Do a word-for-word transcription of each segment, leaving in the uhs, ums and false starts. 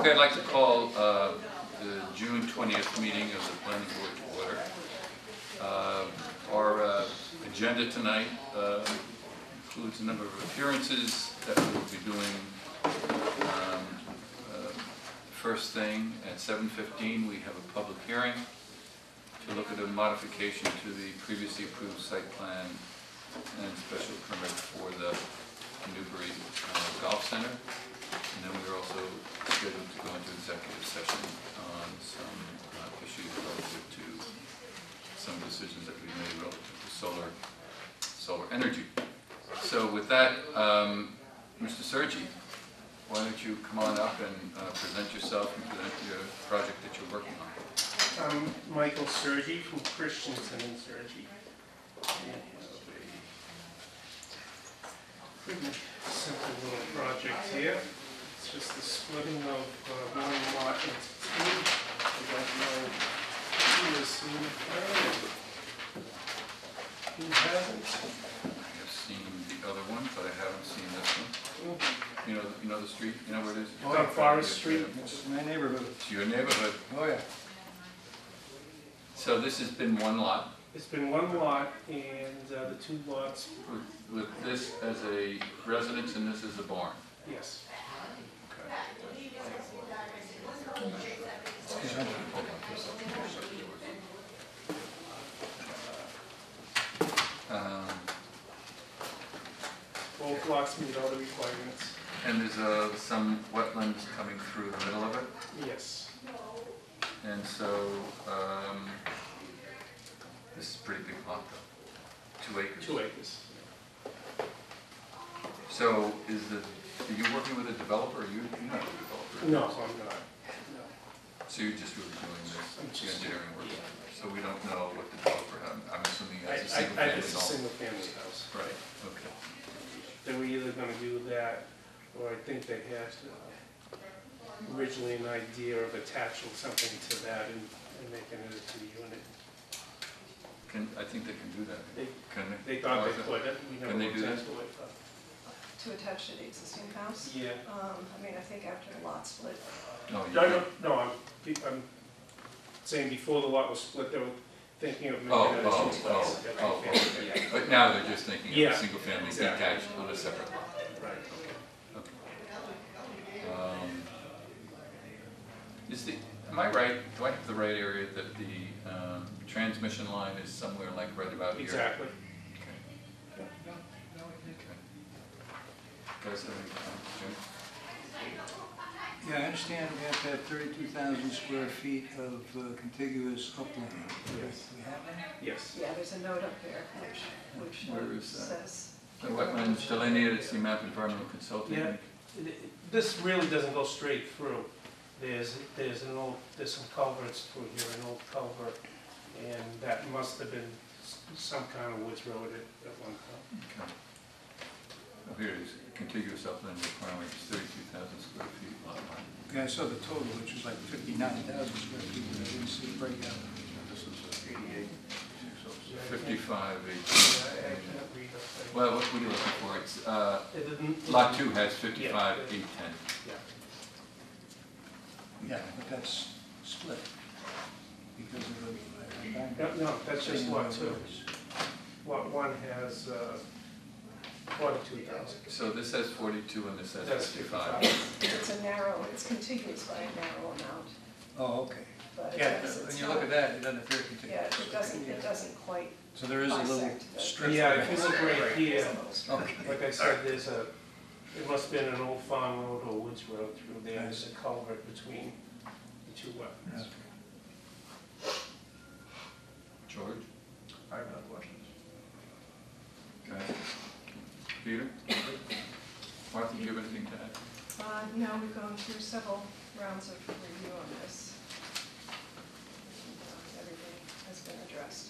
Okay, I'd like to call uh, the June twentieth meeting of the Planning Board to order. Uh, our uh, agenda tonight uh, includes a number of appearances that we will be doing. Um, uh, first thing at seven fifteen, we have a public hearing to look at a modification to the previously approved site plan and special permit for the Newbury uh, Golf Center. And then we're also scheduled to go into executive session on some uh, issues relative to some decisions that we made relative to solar, solar energy. So with that, um, Mister Sergi, why don't you come on up and uh, present yourself and present your project that you're working on. I'm Michael Sergi from Christensen and Sergi. And have a pretty simple little project here. It's just the splitting of uh, one lot into two. I don't know who has seen the plan. Who hasn't? I have seen the other one, but I haven't seen this one. Mm-hmm. You know, you know the street? You know where it is? Oh, on Forest Street. It's my neighborhood. It's your neighborhood. Oh, yeah. So this has been one lot. It's been one lot, and uh, the two lots, With, with this as a residence and this as a barn. yes. Um, Both lots meet all the requirements. and there's uh, some wetlands coming through the middle of it. Yes. And so um, this is a pretty big lot though. Two acres. Two acres. So is the, are you working with a developer or you, you're not a developer? No, I'm not. No. So you're just really doing this, I'm the just- engineering work? yeah. So we don't know what the developer, I'm, I'm assuming I, that's a I, single I, family it's a home. single family house. Right, okay. They were either gonna do that, or I think they had uh, originally an idea of attaching something to that and, and making it a unit. Can, I think they can do that. They, Can they? they thought they Martha? could, we never Can they looked do that? into it. but- To attach to the existing house? Yeah. Um, I mean, I think after the lot split, No, you No, no, can't. no, I'm, I'm saying before the lot was split, they were thinking of making Oh, it a oh, two-place. oh, a oh, two-family, okay. yeah. But now they're just thinking of Yeah, a single family exactly. detached on a separate lot. Right. Okay. Um, Is the, am I right, do I have the right area that the um, transmission line is somewhere like right about here? Exactly. Okay. Okay. Guys have any comments, Jim? Yeah, I understand we have to have thirty-two thousand square feet of uh, contiguous upland. Yes. We have that? Yes. yeah, there's a note up there which, which Where uh, is that? says. The wetlands delineated as the map environmental consulting. Yeah. It- it- This really doesn't go straight through. There's, there's an old, there's some culverts through here, an old culvert, and that must have been s- some kind of woods road at, at one time. Okay. Oh, here it is, contiguous upland requirement is thirty-two thousand square feet lot line. Yeah, I saw the total, which was like fifty-nine thousand square feet, but I didn't see the breakout. This is eighty-eight, fifty-five, Yeah, I I eighteen. can't read that. Well, what were you looking for? It's, uh, It didn't. lot two has fifty-five, Yeah. eight ten. Yeah. Yeah, but that's split because of the. uh, No, no, that's just lot two. Lot one has uh, forty-two thousand. So this has forty-two and this has That's fifty-five. It's a narrow, it's contiguous by a narrow amount, Oh, okay. but Yeah, it's, it's when you not- look at that, it doesn't appear contiguous. Yeah, it doesn't, it doesn't quite So there is a little bisect the- strip. Yeah, there. if you look right There's here, a little strip. Okay. like I said, there's a, it must have been an old farm road or woods road through there. There's a culvert between the two wetlands. George? I have no questions. Okay. Peter? Martha, do you have anything to add? Uh, no, we've gone through several rounds of review on this. And, uh, Everything has been addressed.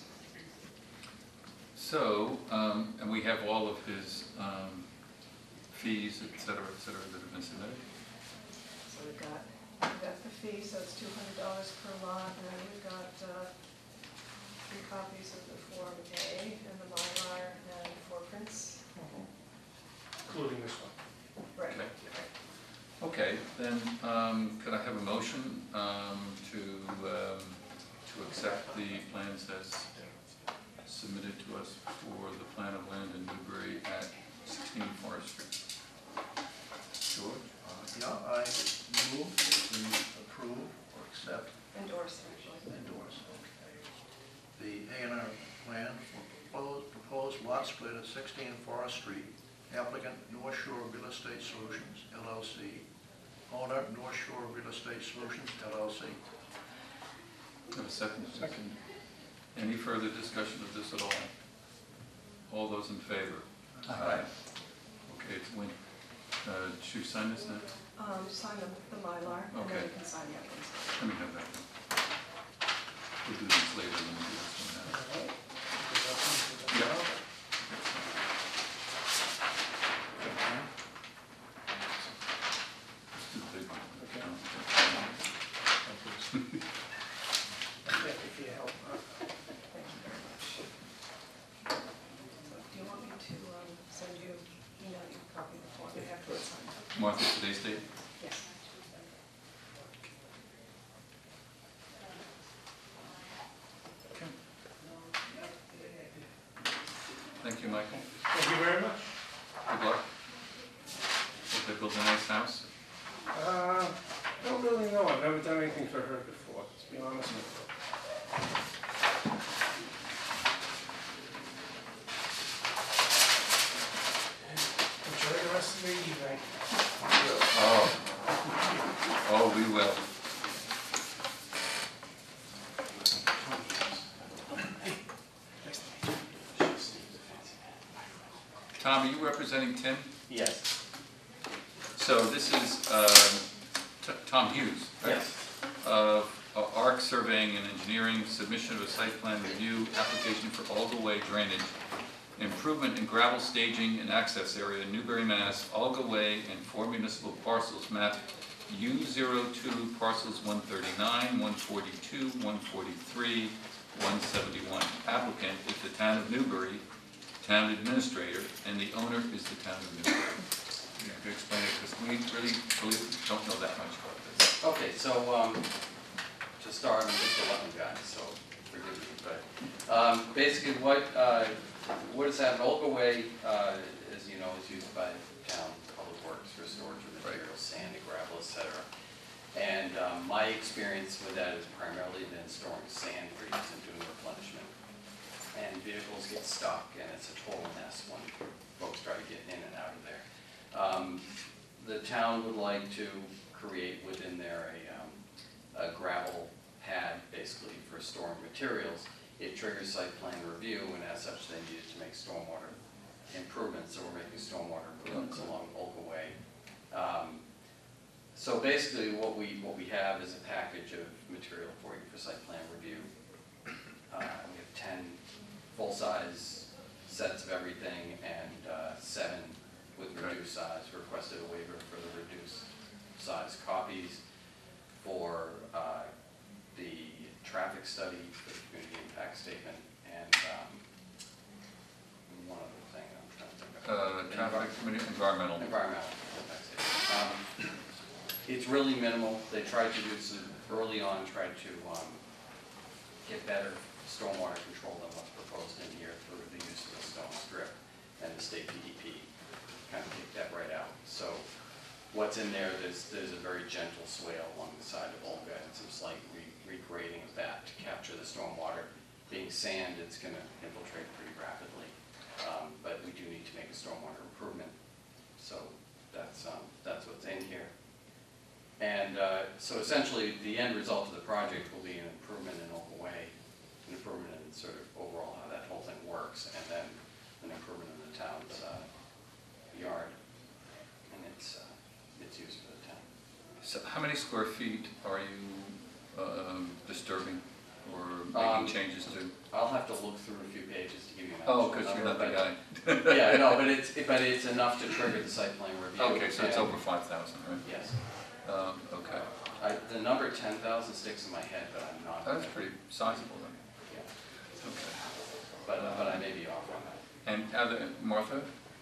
So, um, and we have all of his um, fees, et cetera, et cetera, that have been submitted? So we've got, we've got the fee, so it's two hundred dollars per lot, and then we've got uh, three copies of the Form A and the Mylar and four prints. Including this one. Right. Okay. Okay, then, um, could I have to accept the plans as submitted to us for the plan of land in Newbury at sixteen Forest Street. George? Uh, Yeah, I move that we approve or accept, Endorse, actually. endorse, okay, the A and R plan for proposed, proposed lot split at sixteen Forest Street, applicant North Shore Real Estate Solutions, L L C, owner North Shore Real Estate Solutions, L L C. Have a second? Second. Any further discussion of this at all? All those in favor? Aye. Okay, it's Win. Uh, should we sign this now? Um, sign the, the Mylar, and then Okay. you can sign the other ones. Let me have that. We'll do this later than we do this one now. Yeah. Let's do the big one. Thank you for your help. Thank you very much. So, do you want me to, um, send you, email you a copy of the form after it's signed? Martha, today's date? Yes. Okay. Thank you, Michael. Thank you very much. Good luck. Hope they build a nice house. Uh, don't really know, I've never done anything for her before, to be honest with you. Enjoy the rest of the evening. Oh. Oh, we will. Tom, are you representing Tim? Yes. So this is um, T- Tom Hughes, right? Yes. Of uh, ARC Surveying and Engineering, submission of a site plan review application for Olga Way drainage, improvement in gravel staging and access area, Newbury, Mass, Olga Way, and four municipal parcels, map U zero two, parcels one thirty-nine, one forty-two, one forty-three, one seventy-one. Applicant is the town of Newbury, town administrator, and the owner is the town of Newbury. You have to explain it, because we really, really don't know that much about this. Okay, so, um, to start, I'm just a Rutland guy, so forgive me, but, um, basically what, uh, what is happening, Olga Way, uh, as you know, is used by town public works for storage of materials, sand and gravel, et cetera. And, um, my experience with that has primarily been storing sand for use in doing replenishment. And vehicles get stuck, and it's a total mess when folks try to get in and out of there. Um, the town would like to create within there a, um, a gravel pad, basically, for storing materials. It triggers site plan review, and as such, they needed to make stormwater improvements, so we're making stormwater improvements along Olga Way. Um, so basically, what we, what we have is a package of material for you for site plan review. Uh, we have ten full-size sets of everything, and uh, seven with reduced size. Requested a waiver for the reduced size copies for uh, the traffic study, for the community impact statement, and um, one other thing I'm trying to think of. Uh, traffic, community, environmental. Environmental impact statement. Um, It's really minimal. They tried to do some, early on, tried to um, get better stormwater control than what's proposed in here through the use of the stone strip, and the state P D P kind of kicked that right out. So what's in there, there's, there's a very gentle swale along the side of Olga, and some slight re regrading of that to capture the stormwater. Being sand, it's going to infiltrate pretty rapidly, um, but we do need to make a stormwater improvement. So that's, um, that's what's in here. And uh, so essentially, the end result of the project will be an improvement in Olga Way, an improvement in sort of overall how that whole thing works, and then an improvement in the town's uh, yard and its, uh, its use for the town. So how many square feet are you um, disturbing or Um, making changes to? I'll have to look through a few pages to give you an Oh, actual because you're number, not the but- guy. Yeah, no, but it's, but it's enough to trigger the site plan review. Okay, so it's and- over five thousand, right? Yes. Um, Okay. I, the number ten thousand sticks in my head, but I'm not. That's pretty sizable then. Yeah. Okay. But, uh, but I may be off on that. And other, Martha,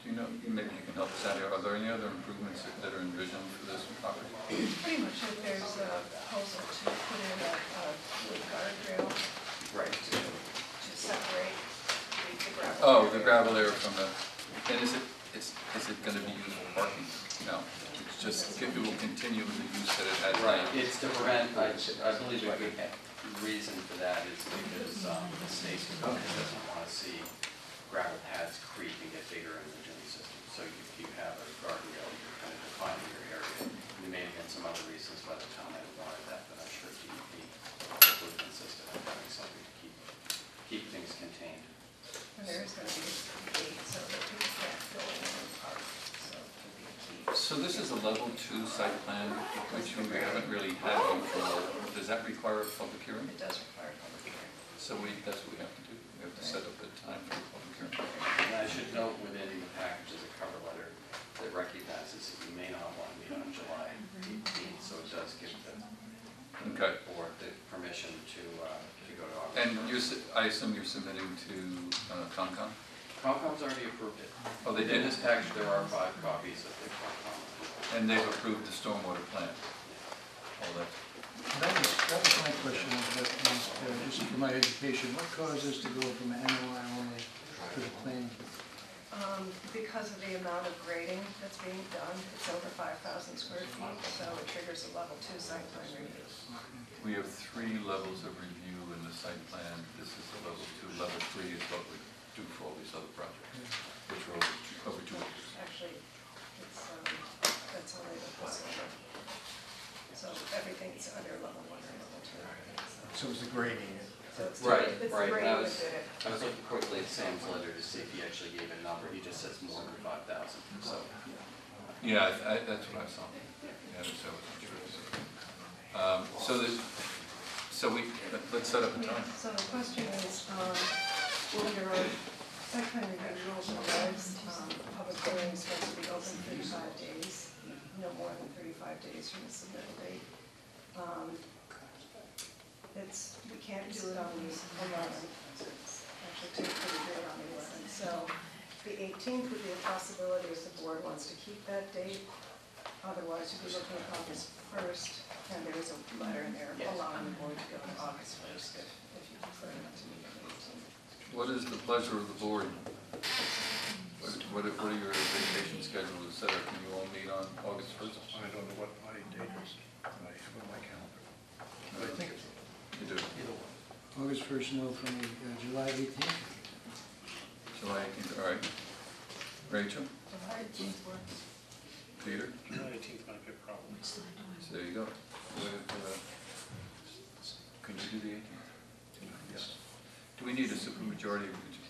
Do you know, maybe you can help us out here, are there any other improvements that- that are envisioned for this property? Pretty much if there's a proposal to put in a, a wood guardrail Right. to, to separate the the gravel. Oh, the area. gravel area from the, and is it, is, is it gonna be used for parking? No, it's just, it will continue with the use that it has now. Right, it's to prevent, I, I believe a good reason for that is because, um, the state doesn't wanna see gravel pads creep and get bigger in the drainage system. So if you have a guardrail, you're kind of defining your area. There may have been some other reasons why the town might have wanted that, but I'm sure D E P would have insisted on having something to keep, keep things contained. And there is gonna be a gate so that people can't go in and park, so it could be a key. So this is a level two site plan, which we haven't really had before. Does that require a public hearing? It does require public hearing. So we, that's what we have to do. We have to set up a time for the public hearing. And I should note within the package is a cover letter that recognizes that you may not want to meet on July eighteenth, so it does give the Okay. board the permission to, uh, to go to August. And you're, su- I assume you're submitting to uh, Concom? Concom's already approved it. Oh, they In did? this package, there are five copies of the Concom. And they've approved the stormwater plan? All that? That was, that was my question, was that, was, uh, just for my education, what caused us to go from an M O I only to the planning? Um, because of the amount of grading that's being done, it's over five thousand square feet, so it triggers a level two site plan review. We have three levels of review in the site plan. This is the level two. Level three is what we do for all these other projects, which are over two, over two acres. Actually, it's, um, that's only the facility. So everything's under level one or level two. So it was the grading. So it's, Right, it's the right, grading that that was- did it. I was looking quickly at Sam's letter to see if he actually gave a number. He just says more than five thousand, so. Yeah, I, I, that's what I saw. Yeah, so I wasn't sure. Um, so this, so we, let- let's set up a time. So the question is, um, under our site plan review rules and regs, um, public hearing is supposed to be open thirty-five days, no more than thirty-five days from the submittal date. Um, It's, we can't do it on the eleventh, actually too pretty good on the eleventh. So the eighteenth would be a possibility if the board wants to keep that date. Otherwise, you'd be looking at August first, and there is a letter in there Yes. allowing the board to go to August first if, if you prefer not to meet on the eighteenth. What is the pleasure of the board? What, what are what are your vacation schedules, et cetera? Can you all meet on August first? I don't know what my date is, my, what my calendar. But I think it's You do. either one. August first, no, from the uh, July eighteenth? July eighteenth, all right. Rachel? July eighteenth works. Peter? July eighteenth might be a problem. So there you go. What, uh, Can you do the eighteenth? Yes. Do we need a supermajority?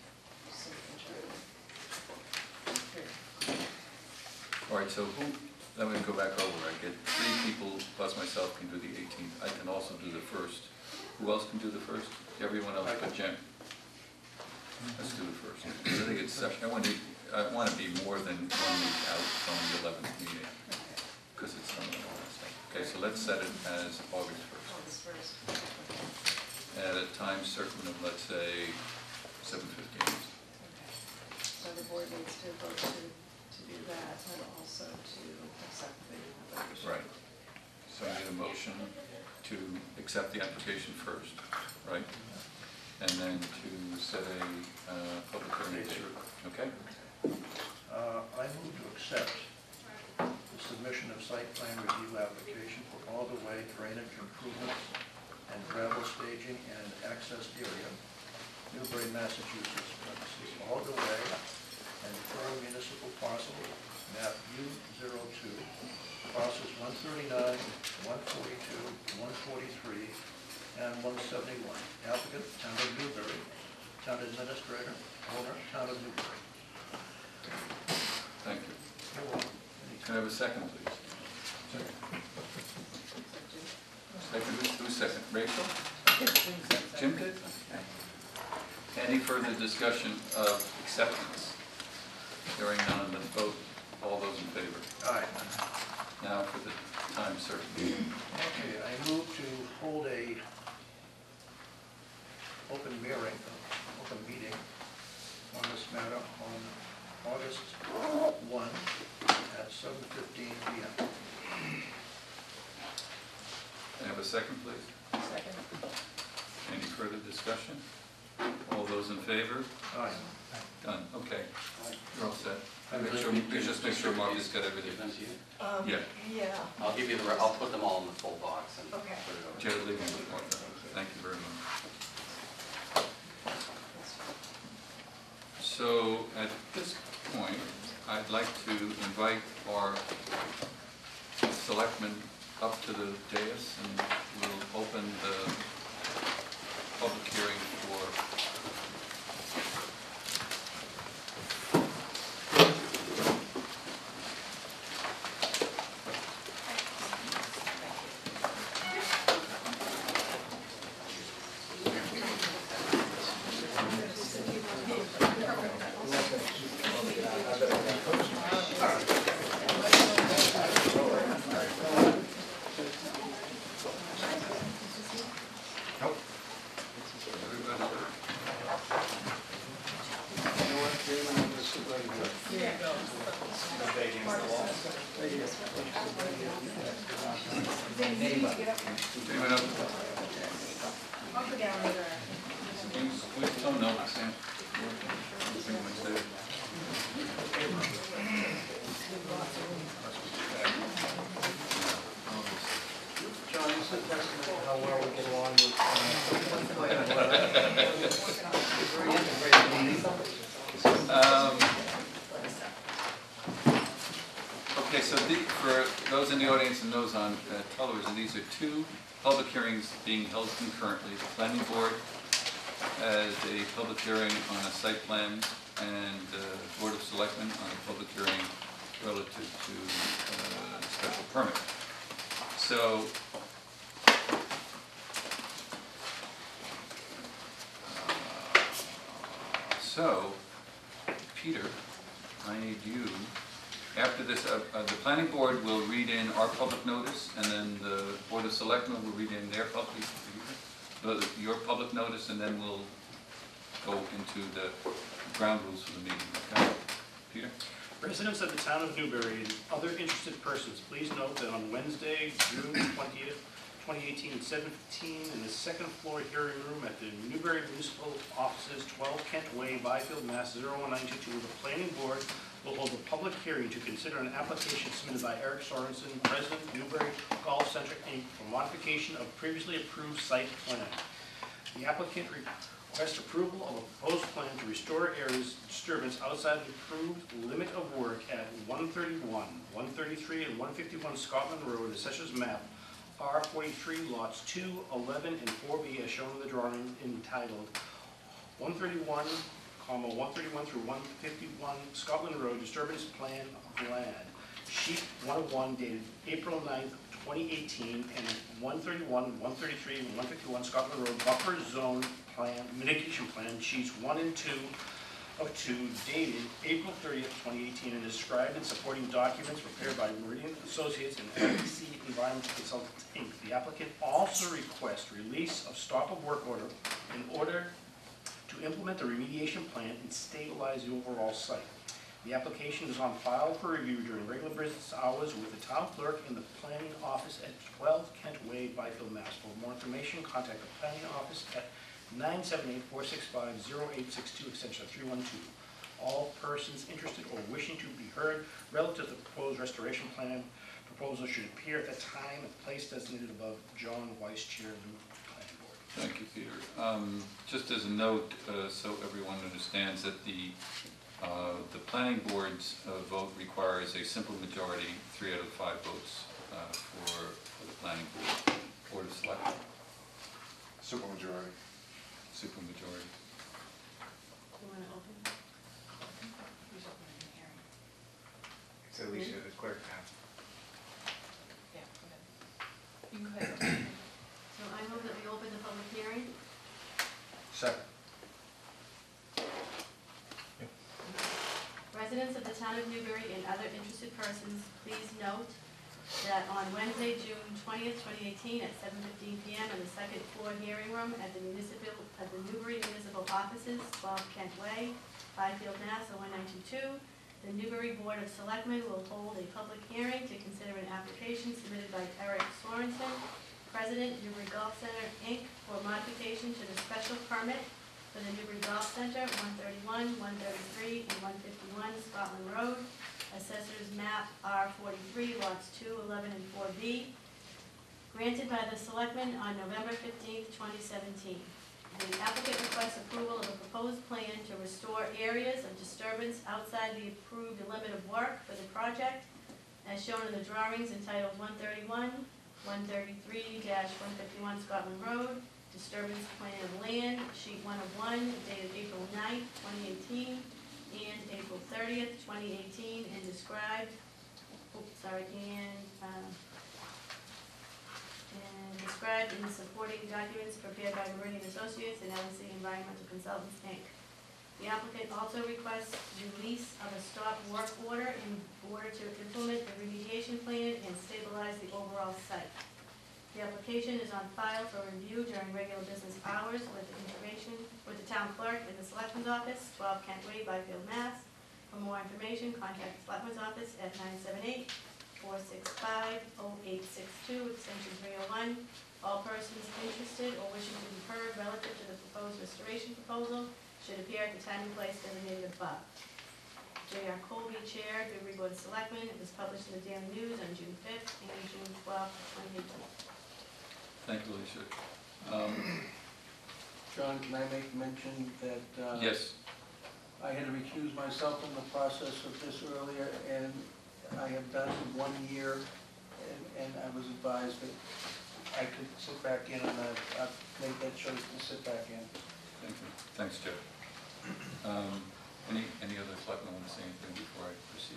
All right, so who, let me go back over. I get three people plus myself can do the eighteenth. I can also do the first. Who else can do the first? Everyone else but Jen. Let's do the first. I think it's, sep- I want to, I want to be more than one week out from the eleventh meeting, because it's on the last day. Okay, so let's set it as August first. August first. At a time certain of, let's say, seven fifteen. So the board needs to vote to, to do that and also to accept the application. Right. So I need a motion to accept the application first, right? And then to set a uh, public hearing date, okay? Uh, I move to accept the submission of site plan review application for all the way drainage improvements and gravel staging and access area, Newbury, Massachusetts, parentheses, all the way, and per municipal parcel, map U zero two, parcels one thirty-nine, one forty-two, one forty-three, and one seventy-one. Applicant, Town of Newbury, Town Administrator, owner, Town of Newbury. Thank you. You're welcome. Can I have a second, please? Second, who's, who's second? Rachel? Jim did? Okay. Any further discussion of acceptance? Hearing none, let's vote. All those in favor? Aye. Now for the time certain. Okay, I move to hold a open hearing, open meeting on this matter on August second, please? Second. Any further discussion? All those in favor? Aye. Done, okay, Alright. you're all set. I Make really sure, think please just make sure Marcus got everything. Give them to you. Um, Yeah. Yeah, I'll give you the, re- I'll put them all in the full box and put Okay. it over. Jared, leave them with Martha. Thank you very much. So at this point, I'd like to invite our selectmen up to the dais, and we'll open the public hearing for Anyone up? Please, please don't know, Sam. Anyone's there. John, is it possible how well we get along with, Um, Okay, so the, for those in the audience and those on uh, television, these are two public hearings being held concurrently. The planning board has a public hearing on a site plan, and the Board of Selectmen on a public hearing relative to uh, special permit. So, uh, so, Peter, I need you. After this, uh, uh, the planning board will read in our public notice, and then the Board of Selectmen will read in their public, uh, your public notice, and then we'll go into the ground rules for the meeting, okay? Peter? Residents of the town of Newbury and other interested persons, please note that on Wednesday, June twentieth, twenty eighteen, at seven fifteen, in the second floor hearing room at the Newbury Municipal Offices, twelve Kent Way, Byfield, Mass. zero one nine two two, the planning board will hold a public hearing to consider an application submitted by Eric Sorensen, President, Newbury Golf Center, Incorporated, for modification of previously approved site plan. The applicant requests approval of a proposed plan to restore areas of disturbance outside the approved limit of work at one thirty-one, one thirty-three, and one fifty-one Scotland Road, Assessor's Map, R forty-three, lots two, eleven, and four B, as shown in the drawing entitled one thirty-one, comma, one thirty-one through one fifty-one Scotland Road, Disturbance Plan of Land, sheet one oh one, dated April ninth, twenty eighteen, and one thirty-one, one thirty-three, and one fifty-one Scotland Road, Buffer Zone Plan, Mitigation Plan, sheets one and two of two, dated April thirtieth, twenty eighteen, and described in supporting documents prepared by Meridian Associates and L E C Environmental Consultants, Incorporated. The applicant also requests release of stop of work order in order to implement the remediation plan and stabilize the overall site. The application is on file for review during regular business hours with the town clerk in the planning office at twelve Kent Way, Byfield, Mass. For more information, contact the planning office at nine seven eight, four six five, zero eight six two, extension three one two. All persons interested or wishing to be heard relative to the proposed restoration plan proposal should appear at the time and place designated above. John Weiss, Chair of the Planning Board. Thank you, Peter. Um, Just as a note, uh, so everyone understands that the, uh, the planning board's uh, vote requires a simple majority, three out of five votes uh, for, for the planning board, Board of Selectmen, Supermajority. super majority. You want to open? Who's opening the hearing? It's Alicia, the clerk now. Yeah, go ahead. You go ahead. So I move that we open the public hearing. Second. Residents of the town of Newbury and other interested persons, please note that on Wednesday, June twentieth, twenty eighteen, at seven fifteen p m in the second floor hearing room at the municipal, at the Newbury Municipal Offices, twelve Kent Way, Byfield, Mass. oh one nine two two, the Newbury Board of Selectmen will hold a public hearing to consider an application submitted by Eric Sorensen, President, Newbury Golf Center, Incorporated for modification to the special permit for the Newbury Golf Center, one thirty-one, one thirty-three, and one fifty-one Scotland Road, Assessors Map R forty-three, lots two, eleven, and four B, granted by the Selectmen on November fifteenth, twenty seventeen. The applicant requests approval of a proposed plan to restore areas of disturbance outside the approved limit of work for the project, as shown in the drawings entitled one thirty-one, one thirty-three one fifty-one Scotland Road, disturbance plan of land, sheet one of one, dated April ninth, twenty eighteen, and April thirtieth, twenty eighteen, and described, oops, sorry, and, um, and described in the supporting documents prepared by Meridian Associates and L and C Environmental Consultants, Incorporated. The applicant also requests release of a stop work order in order to implement the remediation plan and stabilize the overall site. The application is on file for review during regular business hours with information with the town clerk in the Selectman's office, twelve Kent Way, Byfield, Mass. For more information, contact the Selectman's office at nine seven eight, four six five, oh eight six two, extension three oh one. All persons interested or wishing to be heard relative to the proposed restoration proposal should appear at the time and place designated above. J R Colby, Chair, Newbury Board of Selectmen. It was published in the Daily News on June fifth and June twelfth, twenty eighteen. Thank you, Alicia. Um, John, can I make mention that uh, Yes, I had to recuse myself from the process of this earlier, and I have done it one year, and, and I was advised that I could sit back in, and I've, I've made that choice to sit back in. thank you. Thanks, Jeff. Um, Any, any other selectmen want to say anything before I proceed?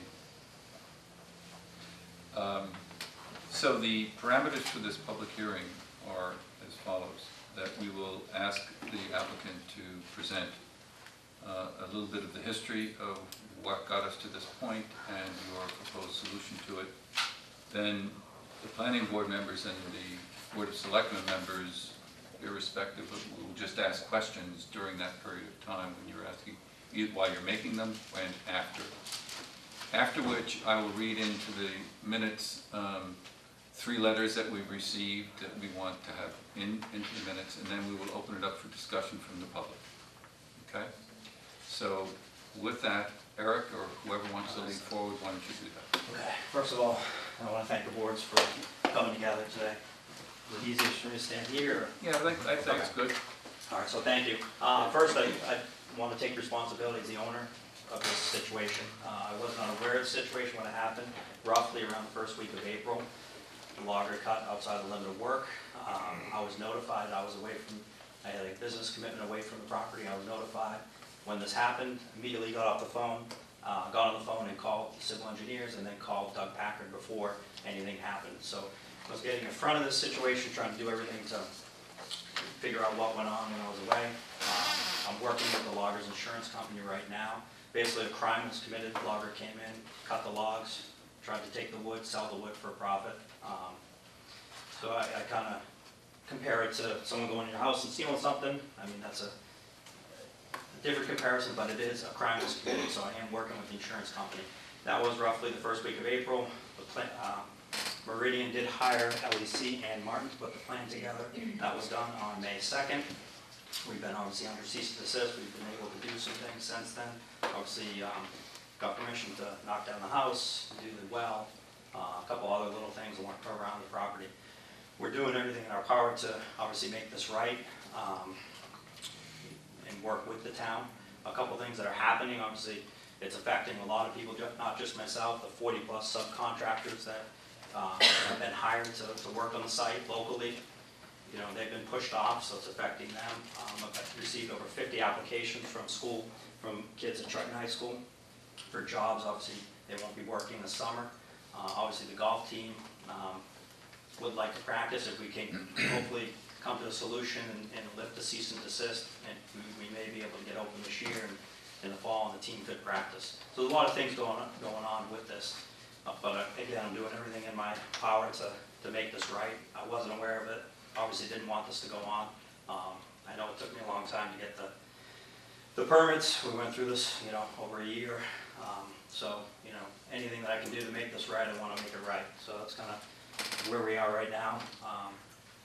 Um, So the parameters for this public hearing are as follows, that we will ask the applicant to present uh, a little bit of the history of what got us to this point and your proposed solution to it. Then the planning board members and the Board of Selectmen members, irrespective of, will just ask questions during that period of time when you're asking, either while you're making them and after. After which I will read into the minutes um, three letters that we've received that we want to have in, into the minutes, and then we will open it up for discussion from the public. Okay? So with that, Eric or whoever wants to lead forward, why don't you do that? Okay, first of all, I want to thank the boards for coming together today. Is it easier for me to stand here? Or? Yeah, I think, I think it's good. All right, so thank you. Uh, first, I, I want to take responsibility as the owner of this situation. Uh, I wasn't unaware of the situation when it happened, roughly around the first week of April. The logger cut outside the limit of work. Um, I was notified, I was away from, I had a business commitment away from the property. I was notified. When this happened, immediately got off the phone, uh, got on the phone and called the civil engineers and then called Doug Packard before anything happened. So I was getting in front of this situation, trying to do everything to figure out what went on when I was away. Um, I'm working with the logger's insurance company right now. Basically, a crime was committed. The logger came in, cut the logs, tried to take the wood, sell the wood for a profit. Um, so I, I kind of compare it to someone going in your house and stealing something. I mean, that's a, a different comparison, but it is a crime was committed, so I am working with the insurance company. That was roughly the first week of April. The plan, uh, Meridian did hire L E C and Martin to put the plan together. That was done on May second. We've been obviously under cease and desist. We've been able to do some things since then. Obviously, um, got permission to knock down the house, do the well, uh, a couple other little things around the property. We're doing everything in our power to obviously make this right um, and work with the town. A couple things that are happening, obviously, it's affecting a lot of people, not just myself, the forty plus subcontractors that uh, have been hired to, to work on the site locally. You know, they've been pushed off, so it's affecting them. Um, I've received over fifty applications from school, from kids at Triton High School for jobs. Obviously, they won't be working this summer. Uh, obviously, the golf team um, would like to practice. If we can hopefully come to a solution and, and lift the cease and desist, and we, we may be able to get open this year and in the fall, and the team could practice. So there's a lot of things going on, going on with this. Uh, but uh, again, I'm doing everything in my power to, to make this right. I wasn't aware of it. Obviously didn't want this to go on. Um, I know it took me a long time to get the the permits. We went through this, you know, over a year. Um, so, you know, anything that I can do to make this right, I want to make it right. So that's kind of where we are right now. Um,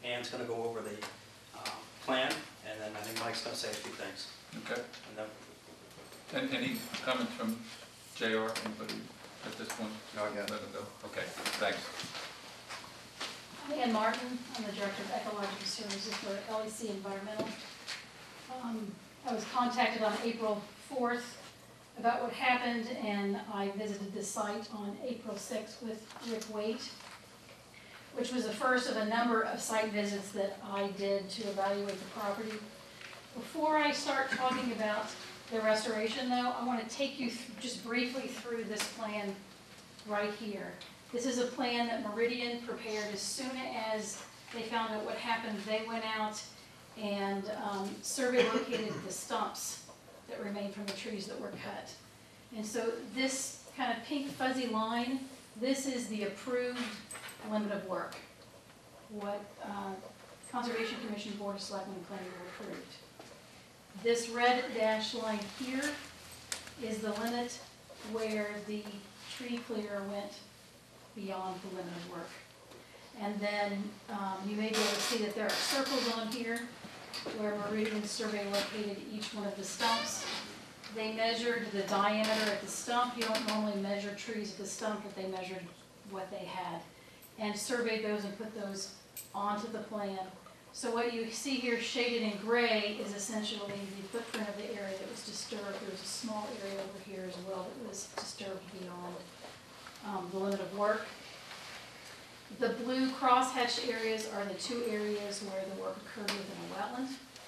Ann's gonna go over the um, plan, and then I think Mike's gonna say a few things. Okay. And then And any comments from J R, anybody at this point? Not yet. Let them go. Okay, thanks. I'm Ann Martin, I'm the Director of Ecological Services for L E C Environmental. Um, I was contacted on April fourth about what happened, and I visited the site on April sixth with Rick Waite, which was the first of a number of site visits that I did to evaluate the property. Before I start talking about the restoration, though, I want to take you th- just briefly through this plan right here. This is a plan that Meridian prepared as soon as they found out what happened. They went out and um, survey located the stumps that remained from the trees that were cut. And so this kind of pink fuzzy line, this is the approved limit of work, what uh, Conservation Commission, Board of Selectmen, and Planning Board approved. This red dashed line here is the limit where the tree clearer went beyond the limit of work. And then um, you may be able to see that there are circles on here where Meridian survey located each one of the stumps. They measured the diameter at the stump. You don't normally measure trees at the stump, but they measured what they had and surveyed those and put those onto the plan. So what you see here shaded in gray is essentially the footprint of the area that was disturbed. There was a small area over here as well that was disturbed beyond um, the limit of work. The blue crosshatched areas are the two areas where the work occurred within a wetland.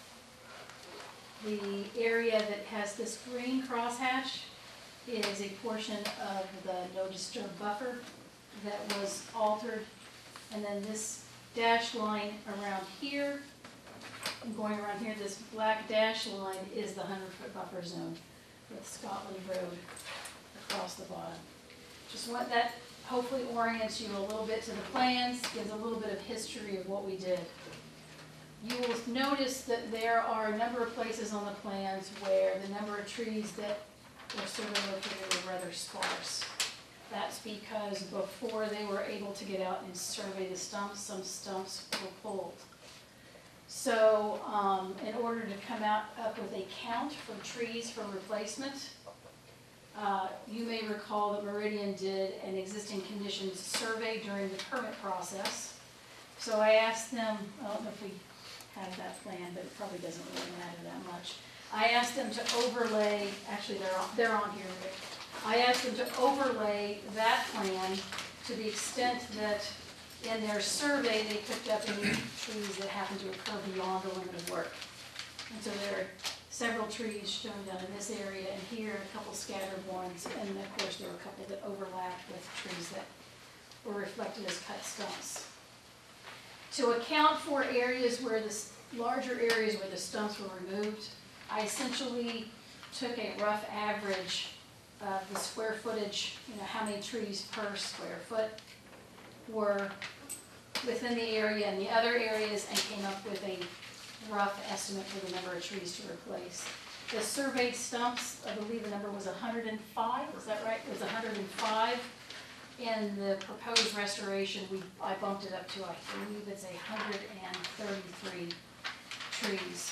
The area that has this green crosshatch is a portion of the no disturb buffer that was altered. And then this dashed line around here, and going around here, this black dashed line is the hundred foot buffer zone with Scotland Road across the bottom. Just want that hopefully orients you a little bit to the plans, gives a little bit of history of what we did. You will notice that there are a number of places on the plans where the number of trees that were survey located were rather sparse. That's because before they were able to get out and survey the stumps, some stumps were pulled. So um, in order to come out up with a count for trees for replacement, uh, you may recall that Meridian did an existing conditions survey during the permit process. So I asked them, I don't know if we have that plan, but it probably doesn't really matter that much. I asked them to overlay, actually they're on, they're on here, Rick. I asked them to overlay that plan to the extent that in their survey they picked up any trees that happened to occur beyond the limit of work. And so there are several trees shown down in this area and here, a couple scattered ones, and of course there were a couple that overlapped with trees that were reflected as cut stumps. To account for areas where the larger areas where the stumps were removed, I essentially took a rough average of the square footage, you know, how many trees per square foot were within the area and the other areas, and came up with a rough estimate for the number of trees to replace. The surveyed stumps, I believe the number was one hundred five, is that right? It was one hundred five. In the proposed restoration, we, I bumped it up to, I believe it's one hundred thirty-three trees.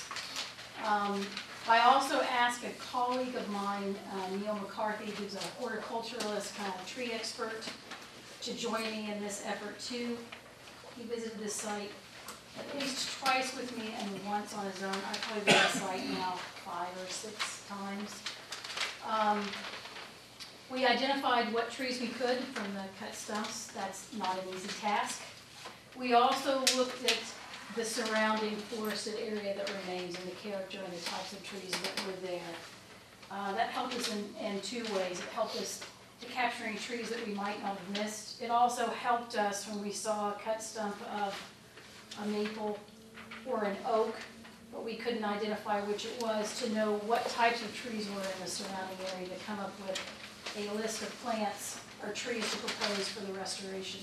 Um, I also asked a colleague of mine, uh, Neil McCarthy, who's a horticulturalist, kind of tree expert, to join me in this effort too. He visited this site at least twice with me and once on his own. I've probably been to the site now five or six times. Um, we identified what trees we could from the cut stumps. That's not an easy task. We also looked at the surrounding forested area that remains and the character and the types of trees that were there. Uh, that helped us in, in two ways. It helped us to capturing trees that we might not have missed. It also helped us when we saw a cut stump of a maple or an oak, but we couldn't identify which it was, to know what types of trees were in the surrounding area, to come up with a list of plants or trees to propose for the restoration.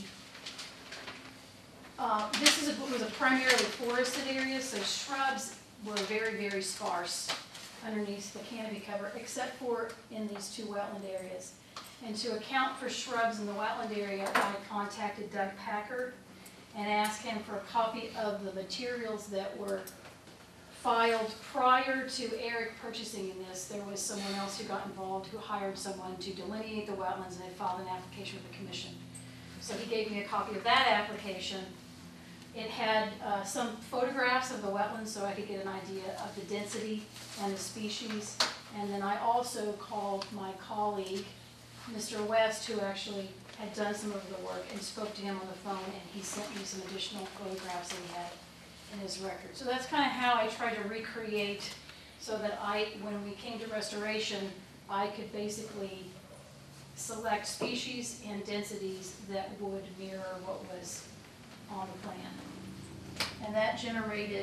Uh, this is a, was a primarily forested area, so shrubs were very, very sparse underneath the canopy cover, except for in these two wetland areas. And to account for shrubs in the wetland area, I contacted Doug Packard, and ask him for a copy of the materials that were filed prior to Eric purchasing this. There was someone else who got involved who hired someone to delineate the wetlands, and they filed an application with the commission. So he gave me a copy of that application. It had uh, some photographs of the wetlands so I could get an idea of the density and the species. And then I also called my colleague, Mister West, who actually had done some of the work, and spoke to him on the phone, and he sent me some additional photographs that he had in his record. So that's kind of how I tried to recreate, so that I, when we came to restoration, I could basically select species and densities that would mirror what was on the plan. And that generated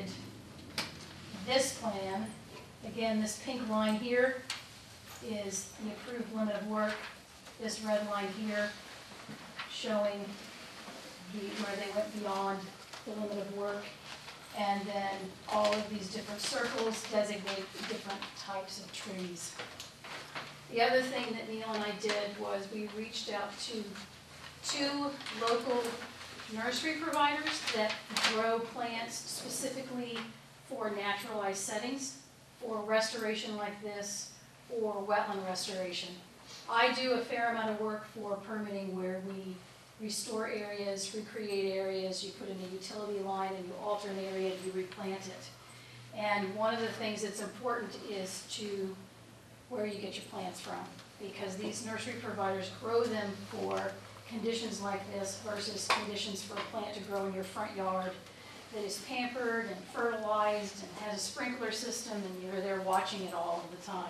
this plan. Again, this pink line here is the approved limit of work. This red line here showing the, where they went beyond the limit of work. And then all of these different circles designate different types of trees. The other thing that Neil and I did was we reached out to two local nursery providers that grow plants specifically for naturalized settings, for restoration like this, or wetland restoration. I do a fair amount of work for permitting where we restore areas, recreate areas, you put in a utility line and you alter an area and you replant it. And one of the things that's important is to where you get your plants from, because these nursery providers grow them for conditions like this versus conditions for a plant to grow in your front yard that is pampered and fertilized and has a sprinkler system, and you're there watching it all of the time.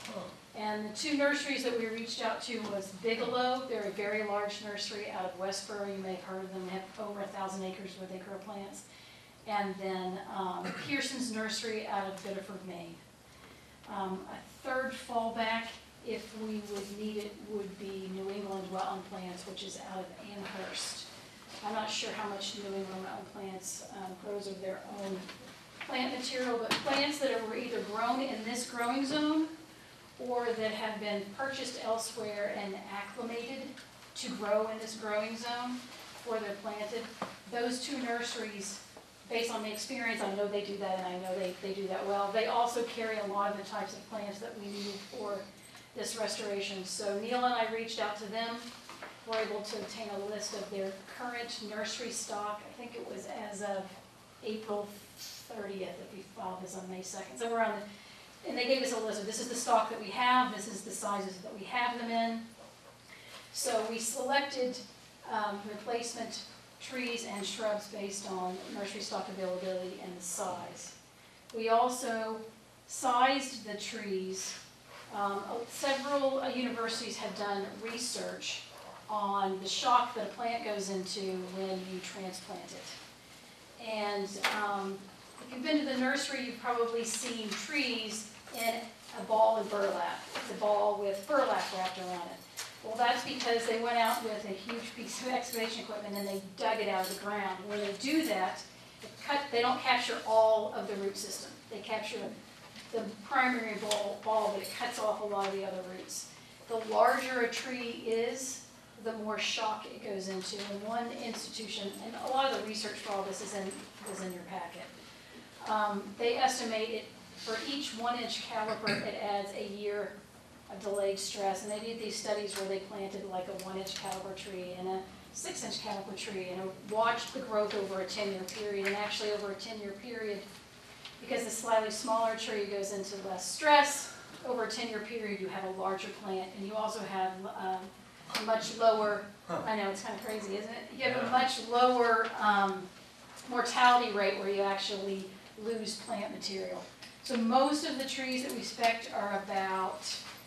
And the two nurseries that we reached out to was Bigelow. They're a very large nursery out of Westboro. You may have heard of them. They have over a thousand acres where they grow plants. And then um, Pearson's Nursery out of Biddeford, Maine. Um, a third fallback, if we would need it, would be New England Wetland Plants, which is out of Amherst. I'm not sure how much New England Wetland Plants um, grows of their own plant material, but plants that were either grown in this growing zone or that have been purchased elsewhere and acclimated to grow in this growing zone before they're planted. Those two nurseries, based on the experience, I know they do that, and I know they, they do that well. They also carry a lot of the types of plants that we need for this restoration. So Neil and I reached out to them. We're able to obtain a list of their current nursery stock. I think it was as of April thirtieth, if we filed this on May second. So we're on the, and they gave us a list of, this is the stock that we have, this is the sizes that we have them in. So we selected um, replacement trees and shrubs based on nursery stock availability and the size. We also sized the trees. Um, several uh, universities have done research on the shock that a plant goes into when you transplant it. And um, if you've been to the nursery, you've probably seen trees in a ball of burlap. It's a ball with burlap wrapped around it. Well, that's because they went out with a huge piece of excavation equipment and they dug it out of the ground. When they do that, it cut, they don't capture all of the root system. They capture the primary ball, ball, but it cuts off a lot of the other roots. The larger a tree is, the more shock it goes into. And one institution, and a lot of the research for all this is in, is in your packet. Um, they estimate it, for each one inch caliper, it adds a year of delayed stress. And they did these studies where they planted like a one inch caliper tree and a six inch caliper tree and watched the growth over a ten year period. And actually over a ten year period, because the slightly smaller tree goes into less stress, over a ten year period you have a larger plant, and you also have um, a much lower, huh. I know it's kind of crazy, isn't it? You have yeah. a much lower um, mortality rate where you actually lose plant material. So most of the trees that we spec'd are about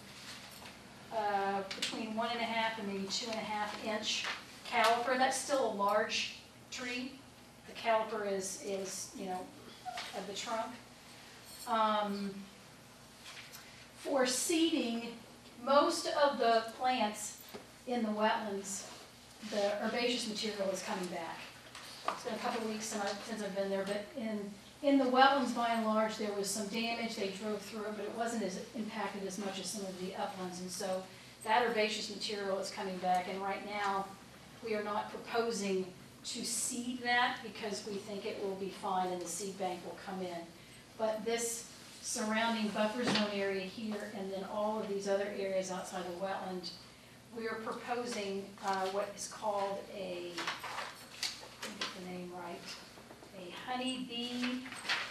uh, between one and a half and maybe two and a half inch caliper. That's still a large tree. The caliper is, is you know, of the trunk. Um, for seeding, most of the plants in the wetlands, the herbaceous material is coming back. It's been a couple of weeks since I've, since I've been there, but in, in the wetlands, by and large, there was some damage. They drove through it, but it wasn't as impacted as much as some of the uplands, and so that herbaceous material is coming back, and right now, we are not proposing to seed that because we think it will be fine and the seed bank will come in. But this surrounding buffer zone area here and then all of these other areas outside the wetland, we are proposing uh, what is called a, let me get the name right, a honeybee,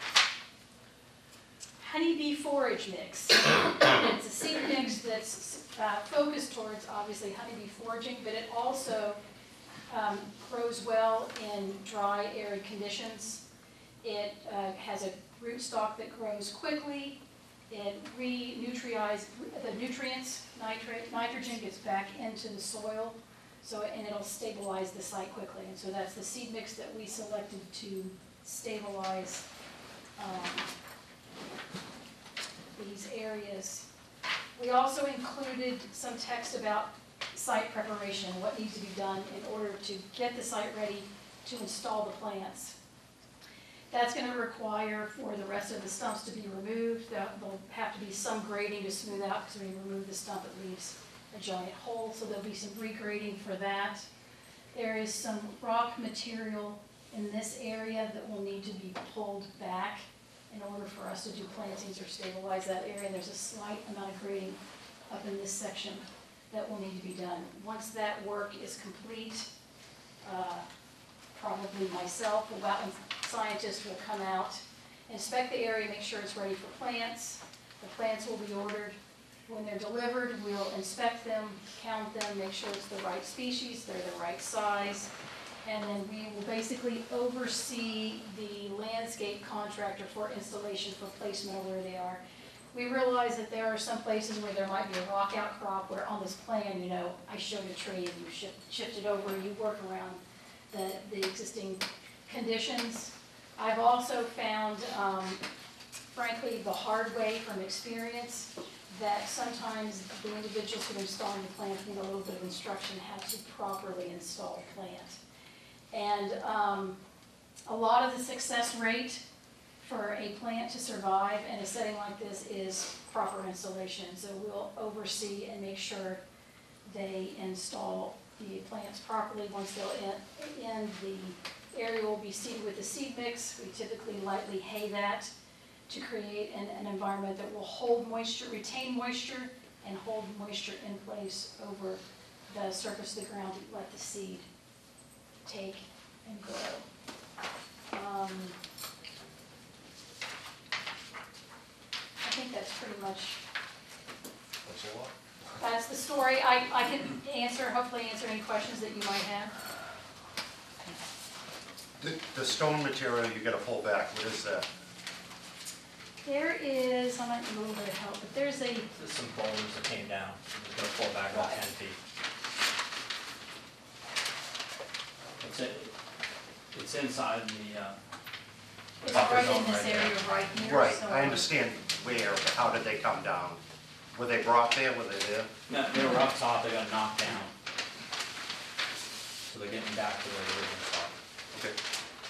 honeybee forage mix. It's a seed mix that's uh, focused towards obviously honeybee foraging, but it also um, grows well in dry, arid conditions. It uh, has a rootstock that grows quickly. It re-nutriizes the nutrients, nitrate, nitrogen gets back into the soil, so and it'll stabilize the site quickly. And so that's the seed mix that we selected to stabilize um, these areas. We also included some text about site preparation, what needs to be done in order to get the site ready to install the plants. That's going to require for the rest of the stumps to be removed. There'll have to be some grading to smooth out because when you remove the stump it leaves a giant hole, so there'll be some regrading for that. There is some rock material in this area that will need to be pulled back in order for us to do plantings or stabilize that area. There's a slight amount of grading up in this section that will need to be done. Once that work is complete, uh, probably myself, the wetland scientist, will come out, inspect the area, make sure it's ready for plants. The plants will be ordered. When they're delivered, we'll inspect them, count them, make sure it's the right species, they're the right size, and then we will basically oversee the landscape contractor for installation, for placement of where they are. We realize that there are some places where there might be a rock outcrop where on this plan, you know, I showed a tree and you shift, shift it over, you work around the, the existing conditions. I've also found, um, frankly, the hard way from experience, that sometimes the individuals who are installing the plant need a little bit of instruction how to properly install a plant. And um, a lot of the success rate for a plant to survive in a setting like this is proper installation. So we'll oversee and make sure they install the plants properly. Once they'll end, the area will be seeded with the seed mix. We typically lightly hay that to create an, an environment that will hold moisture, retain moisture, and hold moisture in place over the surface of the ground to let the seed take and grow. Um, I think that's pretty much, That's a lot. that's the story. I, I can answer, hopefully answer any questions that you might have. The, the stone material you gotta pull back, what is that? There is, I might need a little bit of help, but there's a, There's some boulders that came down, I'm just gonna pull back about Right. ten feet. It's, it, it's inside the, uh, it's buffer right zone in this right there. area right here. Right, so- I understand where, but how did they come down? Were they brought there, were they there? No, they were up top, they got knocked down. So they're getting back to where they originally started. Okay.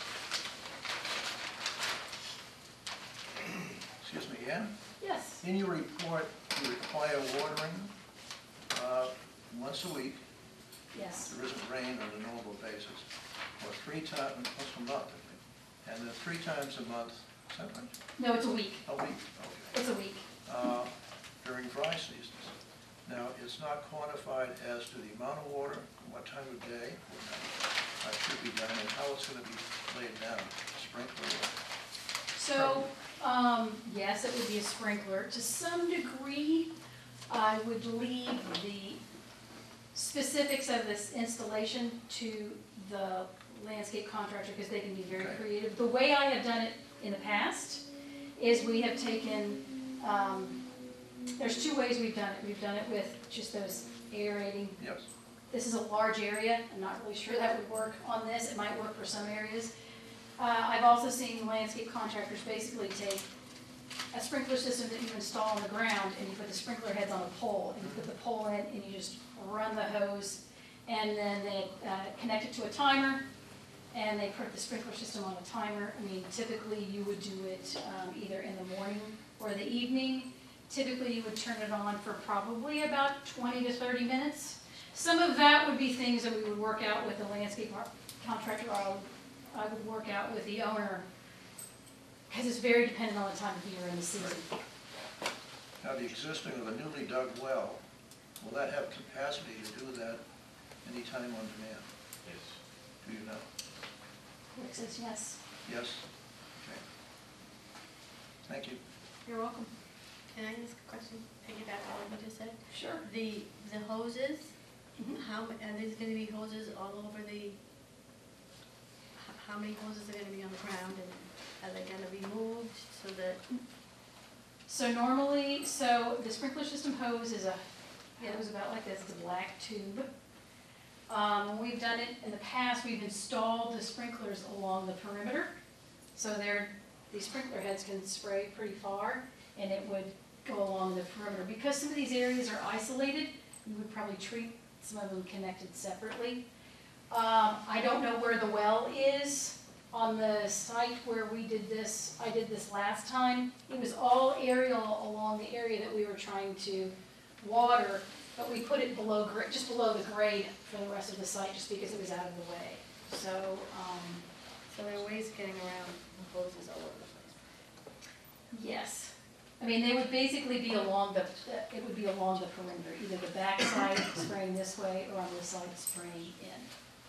Excuse me, Ann? Yes, In your report, you require watering uh, once a week. yes. There isn't rain on a normal basis, or three times, once a month, I think. And then three times a month, is that right? No, it's a week. A week, okay. It's a week. Uh, During dry seasons. Now, it's not quantified as to the amount of water, what time of day, what uh, should be done, and how it's gonna be laid down, sprinkler. So, um, yes, it would be a sprinkler. To some degree, I would leave the specifics of this installation to the landscape contractor because they can be very Okay. creative. The way I have done it in the past is we have taken, um, there's two ways we've done it. We've done it with just those aerating. Yes. This is a large area. I'm not really sure that would work on this. It might work for some areas. Uh, I've also seen landscape contractors basically take a sprinkler system that you install on the ground and you put the sprinkler heads on a pole and you put the pole in and you just run the hose and then they uh, connect it to a timer and they put the sprinkler system on a timer. I mean, typically you would do it um, either in the morning or the evening. Typically you would turn it on for probably about twenty to thirty minutes. Some of that would be things that we would work out with the landscape contractor I would, I would work out with the owner, because it's very dependent on the time of year and the season. Now, the existing of a newly dug well, will that have capacity to do that anytime on demand? Yes. Do you know? Rick says yes. Yes? Okay. Thank you. You're welcome. Can I ask a question, piggyback on what you just said? Sure. The, the hoses, Mhm. how, ma- are these gonna be hoses all over the, h- how many hoses are gonna be on the ground, and are they gonna be moved so that, So normally, so the sprinkler system hose is a, it was about like this, it's a black tube. Um, when we've done it in the past, we've installed the sprinklers along the perimeter. So they're, these sprinkler heads can spray pretty far, and it would go along the perimeter. Because some of these areas are isolated, you would probably treat some of them connected separately. Um, I don't know where the well is on the site where we did this, I did this last time. It was all aerial along the area that we were trying to water, but we put it below, gra- just below the grade for the rest of the site, just because it was out of the way. So, um, so there are ways of getting around hoses all over the place? yes. I mean, they would basically be along the, it would be along the perimeter, either the back side spraying this way or on this side spraying in.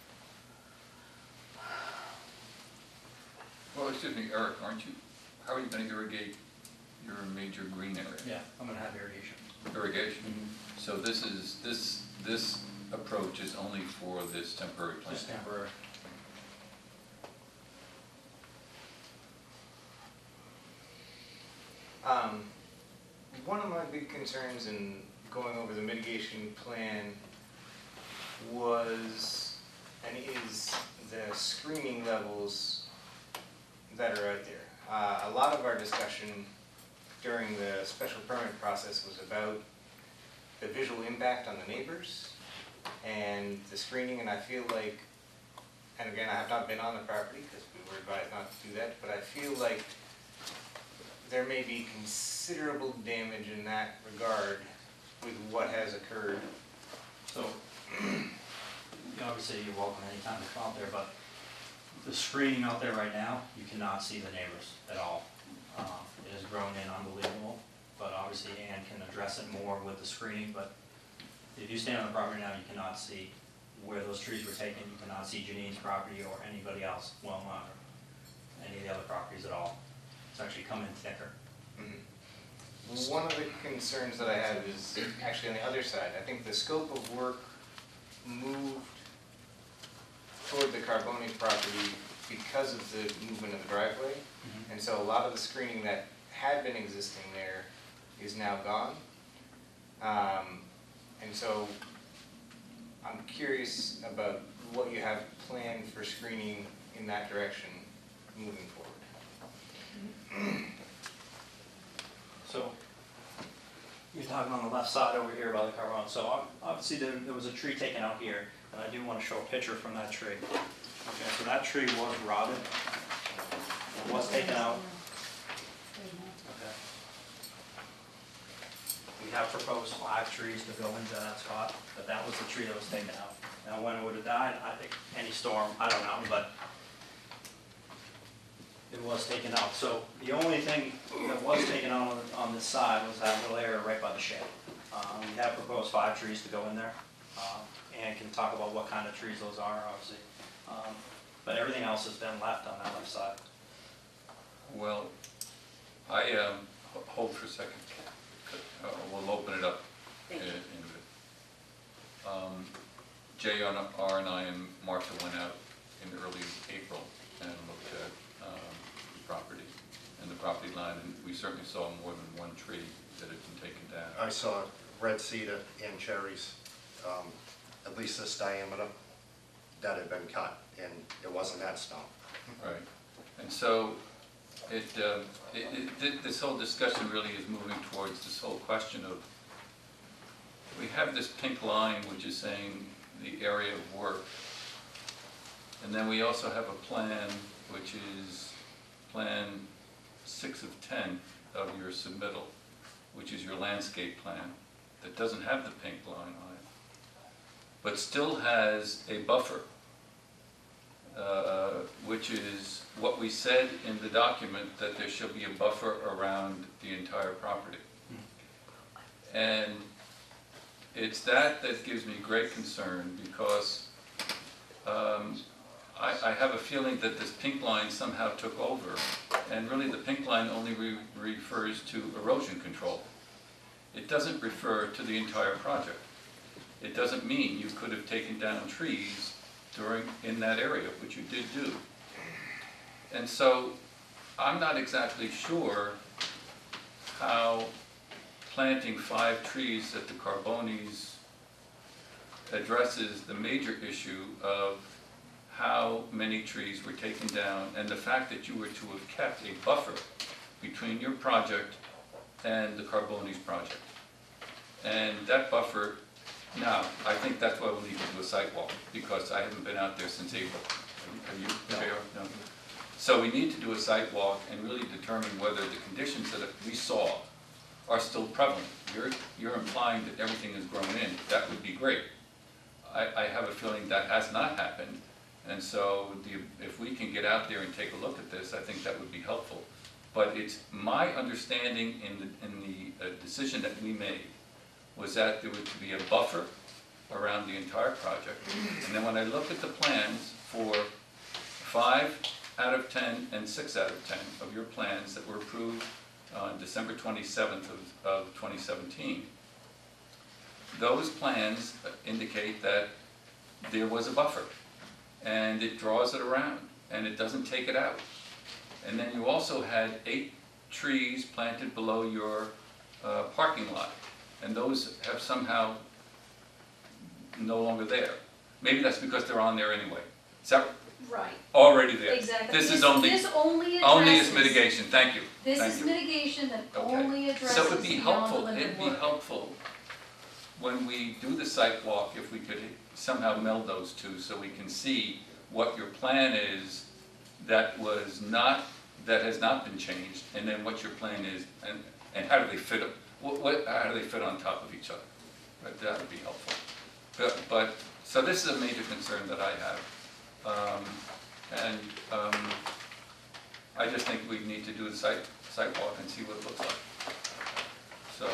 Well, excuse me, Eric, aren't you, how are you gonna irrigate your major green area? Yeah, I'm gonna have irrigation. Irrigation? So this is, this, this approach is only for this temporary plant? Just temporary. Um, one of my big concerns in going over the mitigation plan was, and is, the screening levels that are out there. Uh, a lot of our discussion during the special permit process was about the visual impact on the neighbors and the screening, and I feel like, and again, I have not been on the property because we were advised not to do that, but I feel like there may be considerable damage in that regard with what has occurred. So, you know, obviously you're welcome anytime to come out there, but the screening out there right now, you cannot see the neighbors at all. Uh, It has grown in unbelievable, but obviously Ann can address it more with the screening, but if you stand on the property now, you cannot see where those trees were taken, you cannot see Janine's property or anybody else, well, or any of the other properties at all. It's actually come in thicker. Mhm. One of the concerns that I have is actually on the other side. I think the scope of work moved toward the Carboni property because of the movement of the driveway. Mhm. And so a lot of the screening that had been existing there is now gone. Um, and so I'm curious about what you have planned for screening in that direction moving forward. So, you're talking on the left side over here by the Carbon. So ob- obviously there, there was a tree taken out here, and I do want to show a picture from that tree. Okay, so that tree was rotted. It was taken out. Okay. We have proposed five trees to go into that spot, but that was the tree that was taken out. Now, when it would have died, I think any storm, I don't know, but it was taken out. So the only thing that was taken out on, on this side was that little area right by the shed. Um, we have proposed five trees to go in there. Um, and can talk about what kind of trees those are, obviously. Um, but everything else has been left on that left side. Well, I, um, ho- hold for a second. Uh, We'll open it up in in a bit. Um, J R and I and Martha went out in early April and looked at um, the property and the property line, and we certainly saw more than one tree that had been taken down. I saw red cedar and cherries, um, at least this diameter, that had been cut, and it wasn't that stump. Right, and so it, uh, it, it, thi- this whole discussion really is moving towards this whole question of, we have this pink line which is saying the area of work, and then we also have a plan which is Plan six of ten of your submittal, which is your landscape plan, that doesn't have the pink line on it, but still has a buffer uh, which is what we said in the document, that there shall be a buffer around the entire property. And it's that that gives me great concern, because um, I, I have a feeling that this pink line somehow took over, and really the pink line only re refers to erosion control. It doesn't refer to the entire project. It doesn't mean you could have taken down trees during, in that area, which you did do. And so I'm not exactly sure how planting five trees at the Carbonis addresses the major issue of how many trees were taken down, and the fact that you were to have kept a buffer between your project and the Carbonis project. And that buffer, now, I think that's why we'll need to do a site walk, because I haven't been out there since April. Have you, J R? No. So we need to do a site walk and really determine whether the conditions that we saw are still prevalent. You're, you're implying that everything is grown in. That would be great. I, I have a feeling that has not happened. And so the, if we can get out there and take a look at this, I think that would be helpful. But it's my understanding in the, in the uh, decision that we made was that there was to be a buffer around the entire project. And then when I look at the plans for five out of ten and six out of ten of your plans that were approved on December twenty-seventh of, of twenty seventeen, those plans indicate that there was a buffer, and it draws it around, and it doesn't take it out. And then you also had eight trees planted below your uh, parking lot, and those have somehow no longer there. Maybe that's because they're on there anyway. Is that Right, already there? exactly. This is only, This only only is addresses- mitigation, thank you. This Thank is you. mitigation that Okay. only addresses So it would be beyond helpful, the limit it'd be work. helpful when we do the site walk, if we could somehow meld those two so we can see what your plan is that was not, that has not been changed, and then what your plan is, and, and how do they fit, what, what, how do they fit on top of each other? But that would be helpful. But, but, so this is a major concern that I have. Um, and um, I just think we need to do the site, site walk and see what it looks like. So,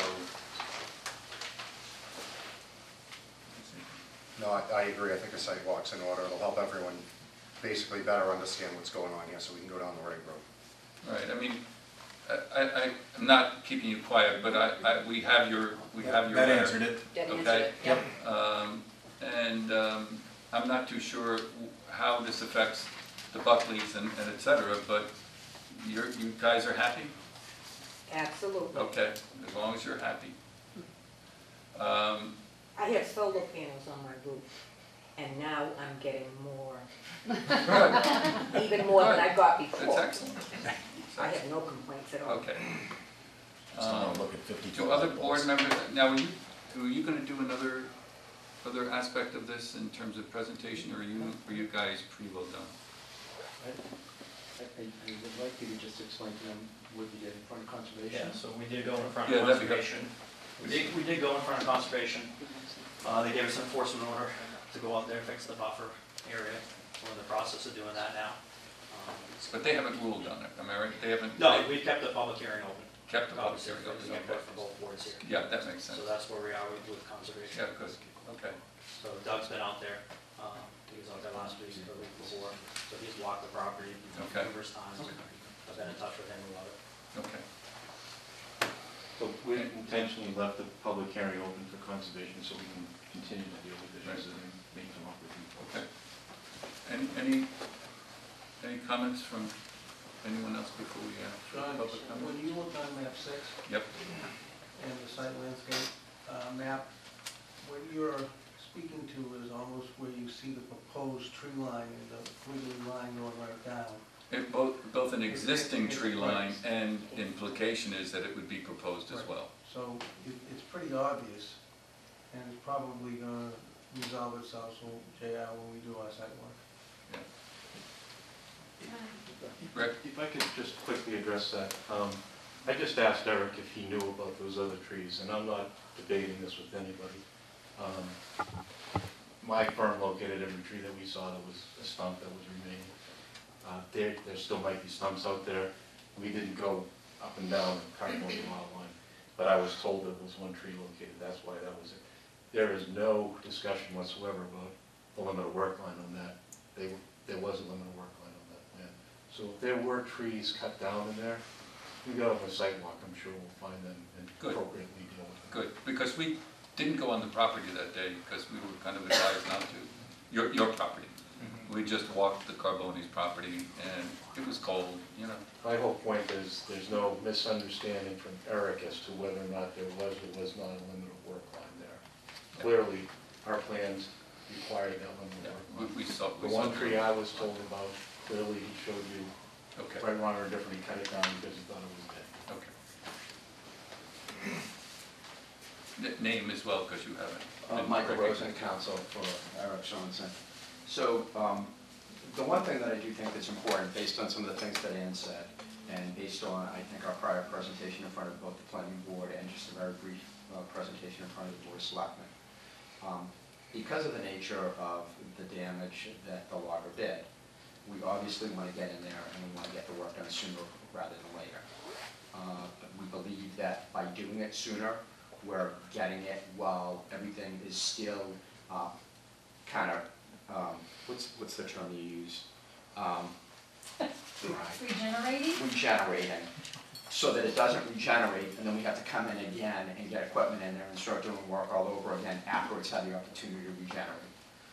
No, I, I agree. I think a site walk's in order. It'll help everyone basically better understand what's going on here so we can go down the right road. right, I mean, I, I, I'm not keeping you quiet, but I, I, we have your, we have your That letter. answered it. That answered Okay. it, yep. Um, and um, I'm not too sure how this affects the Buckleys and, and et cetera, but you're, you guys are happy? Absolutely. Okay, as long as you're happy. Um, I have solar panels on my roof, and now I'm getting more, good, even more than I got that's before. excellent. I have no complaints at all. Okay. So now Um, look at fifty-two. Do other board members, now, were you, were you gonna do another, other aspect of this in terms of presentation, or are you, were you guys pretty well done? I, I, I would like you to just explain to them what you did in front of conservation. Yeah, so we did go in front Yeah, of that'd be good. conservation. We did, we did go in front of conservation. Uh, they gave us an enforcement order to go out there, fix the buffer area. We're in the process of doing that now. Um, But they haven't ruled on it, am I right? They haven't? No, they we kept the public hearing open. Kept the public Obviously, hearing because open, we get okay. input from both boards here. Yeah, that makes sense. So that's where we are with, with conservation. Yeah, because, okay, So Doug's been out there, um, he was out there last week, the week before, so he's walked the property Okay. numerous times. I've been in touch with him about it. okay. So we intentionally left the public hearing open for conservation so we can continue to deal with issues that may come up with you. Okay. Any, any, any comments from anyone else before we have John, public comment? when you look on map six Yep, and the site landscape uh, map, what you're speaking to is almost where you see the proposed tree line and the wiggly line going right down. it both, both an existing tree line and implication is that it would be proposed as Right. well. So it, it's pretty obvious, and it's probably gonna resolve itself, so J R, when we do our site work. Rick? If I could just quickly address that. Um, I just asked Eric if he knew about those other trees, and I'm not debating this with anybody. Um, my firm located every tree that we saw that was a stump that was remaining. Uh, There, there still might be stumps out there. We didn't go up and down the Carboni lot line, but I was told there was one tree located, that's why that was it. There is no discussion whatsoever about the limit of work line on that. They, there was a limit of work line on that plan. So if there were trees cut down in there, we go over a site walk, I'm sure we'll find them and Good. appropriately deal with them. Good, because we didn't go on the property that day because we were kind of advised not to. Your, your property. We just walked the Carboni's property and it was cold, you know. My whole point is, there's no misunderstanding from Eric as to whether or not there was or was not a limit of work line there. Clearly, our plans required that limit of work line. We, we saw. we The saw one tree I was told about, clearly he showed you, Okay, right, wrong, or different, he cut it down because he thought it was dead. okay. N- Name as well, because you haven't. Uh, been Michael recognized. Rosen, counsel for Eric Sorensen. So, um, the one thing that I do think that's important, based on some of the things that Ann said, and based on, I think, our prior presentation in front of both the planning board and just a very brief uh, presentation in front of the board of selectmen, um, because of the nature of the damage that the logger did, we obviously want to get in there and we want to get the work done sooner rather than later. Uh, but we believe that by doing it sooner, we're getting it while everything is still uh, kind of, um, what's, what's the term you use? Um, Regenerating? regenerating, so that it doesn't regenerate, and then we have to come in again and get equipment in there and start doing work all over again after it's had the opportunity to regenerate.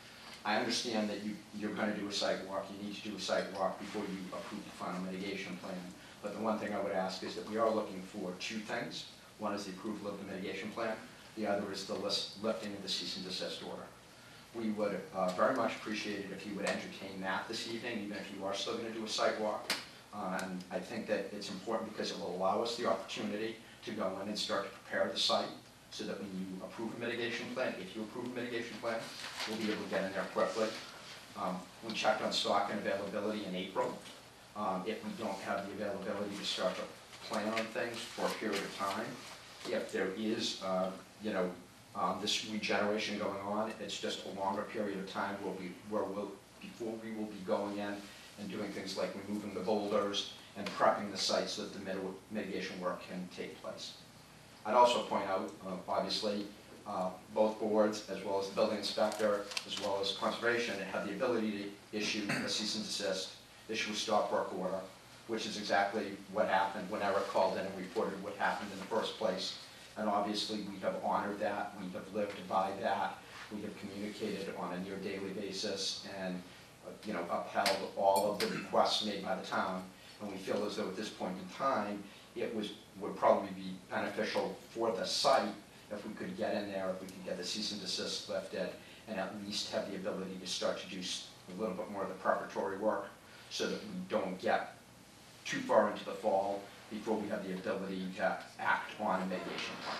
I understand that you, you're gonna do a site walk, you need to do a site walk before you approve the final mitigation plan. But the one thing I would ask is that we are looking for two things. One is the approval of the mitigation plan, the other is the list, lifting of the cease and desist order. We would uh, very much appreciate it if you would entertain that this evening, even if you are still gonna do a site walk. Uh, and I think that it's important because it will allow us the opportunity to go in and start to prepare the site so that when you approve a mitigation plan, if you approve a mitigation plan, we'll be able to get in there quickly. Um, we checked on stock and availability in April. Um, if we don't have the availability to start to plan on things for a period of time, if there is, uh, you know, um, this regeneration going on, it's just a longer period of time where we, where we'll, before we will be going in and doing things like removing the boulders and prepping the site so that the mit- mitigation work can take place. I'd also point out, uh, obviously, uh, both boards, as well as the building inspector, as well as conservation, have the ability to issue a cease and desist, issue a stop work order, which is exactly what happened when Eric called in and reported what happened in the first place. And obviously, we have honored that, we have lived by that, we have communicated on a near daily basis and, uh, you know, upheld all of the requests made by the town. And we feel as though at this point in time, it was, would probably be beneficial for the site if we could get in there, if we could get the cease and desist lifted, and at least have the ability to start to do a little bit more of the preparatory work so that we don't get too far into the fall before we have the ability to act on a mitigation plan.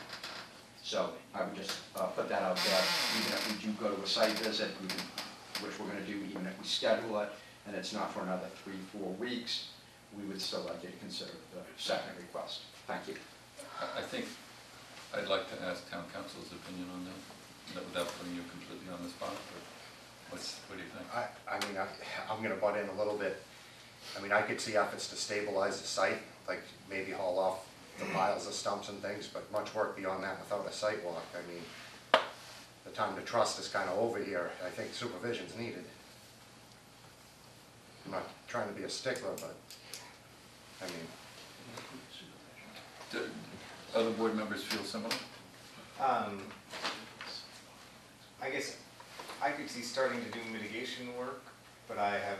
So I would just uh, put that out there, even if we do go to a site visit, we can, which we're gonna do, even if we schedule it, and it's not for another three, four weeks, we would still like you to consider the second request. Thank you. I I think I'd like to ask town council's opinion on that, that without putting you completely on the spot, but what's, what do you think? I, I mean, I, I'm gonna butt in a little bit. I mean, I could see efforts to stabilize the site, like maybe haul off the piles of stumps and things, but much work beyond that without a site walk. I mean, the time to trust is kind of over here. I think supervision's needed. I'm not trying to be a stickler, but, I mean. Do other board members feel similar? Um, I guess I could see starting to do mitigation work, but I have,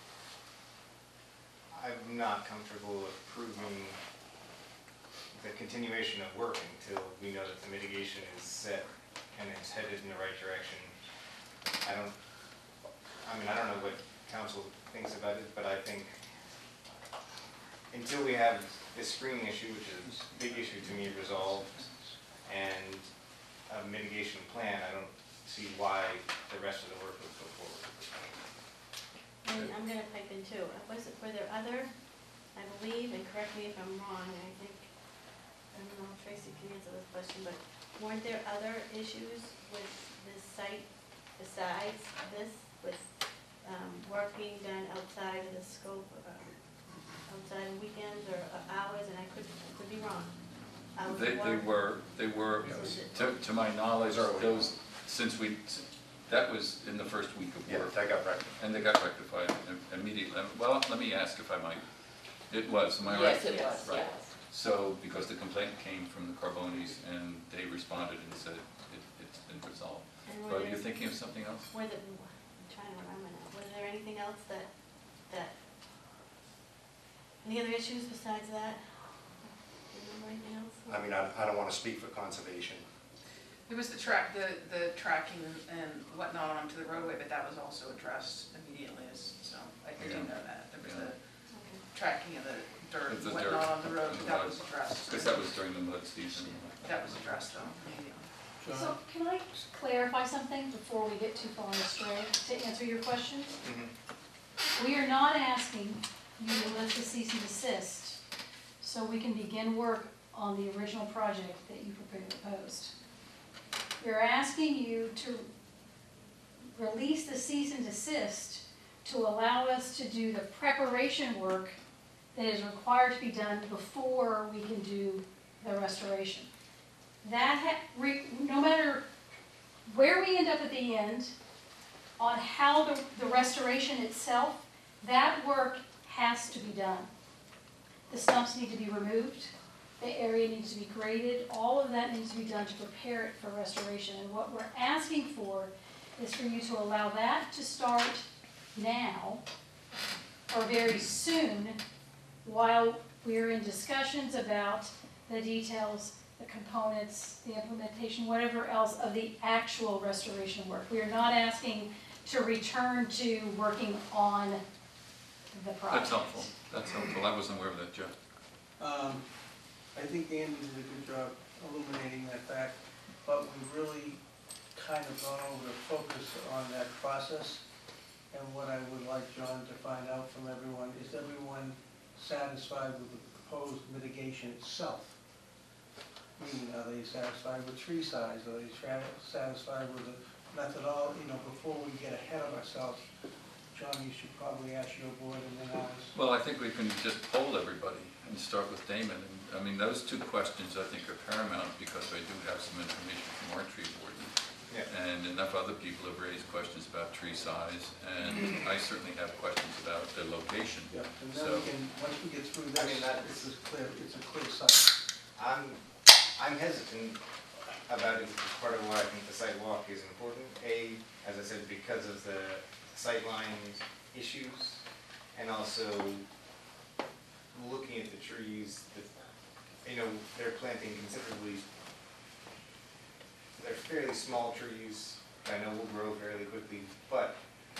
I'm not comfortable approving the continuation of work until we know that the mitigation is set and it's headed in the right direction. I don't, I mean, I don't know what council thinks about it, but I think until we have this screening issue, which is a big issue to me, resolved, and a mitigation plan, I don't see why the rest of the work would go forward. And I'm gonna pipe in too. Was it, were there other, I believe, and correct me if I'm wrong, I think, I don't know if Tracy can answer this question, but weren't there other issues with this site besides this, with um, work being done outside of the scope, uh, outside of weekends or uh, hours, and I could, could be wrong. Hours They, of they work. were, they were, to, to my knowledge, those, since we, that was in the first week of Yeah, work. that got rectified. And they got rectified im- immediately. Well, let me ask if I might. It was, am I right? Yes, it was, Right. yes. So, because the complaint came from the Carbonis and they responded and said it, it's been resolved. And were But there- you're thinking of something else? Were there, I'm trying to remember now, was there anything else that, that, any other issues besides that? Do you remember anything else? I mean, I, I don't wanna speak for conservation. It was the track, the, the tracking and whatnot onto the roadway, but that was also addressed immediately, as- so I I didn't know that. There was Yeah. the tracking of the dirt Of the and dirt whatnot on the road, and the that mud. was addressed. Because that was during the mud season. That was addressed though, immediately. So can I clarify something before we get too far astray, to answer your questions? We are not asking you to lift the cease and desist so we can begin work on the original project that you proposed. We're asking you to release the cease and desist to allow us to do the preparation work that is required to be done before we can do the restoration. That, ha re no matter where we end up at the end, on how the, the restoration itself, that work has to be done. The stumps need to be removed, the area needs to be graded, all of that needs to be done to prepare it for restoration. And what we're asking for is for you to allow that to start now, or very soon, while we're in discussions about the details, the components, the implementation, whatever else of the actual restoration work. We are not asking to return to working on the project. That's helpful. That's helpful. I wasn't aware of that, Jeff. Um, I think Andy did a good job illuminating that fact, but we've really kind of gone over the focus on that process. And what I would like John to find out from everyone, is everyone satisfied with the proposed mitigation itself? Meaning, are they satisfied with tree size? Are they tra- satisfied with the methodology? You know, before we get ahead of ourselves, John, you should probably ask your board and then ours. Well, I think we can just poll everybody and start with Damon. And, I mean, those two questions I think are paramount because I do have some information from our tree warden. Yeah. And enough other people have raised questions about tree size, and I certainly have questions about the location. Yeah, and then So- we can, once we get through I mean, this, that- this is clear, it's a clear sight. I'm, I'm hesitant about it, as part of why I think the site walk is important. A, as I said, because of the sightline issues, and also looking at the trees, that, you know, they're planting considerably, they're fairly small trees, I know will grow fairly quickly, but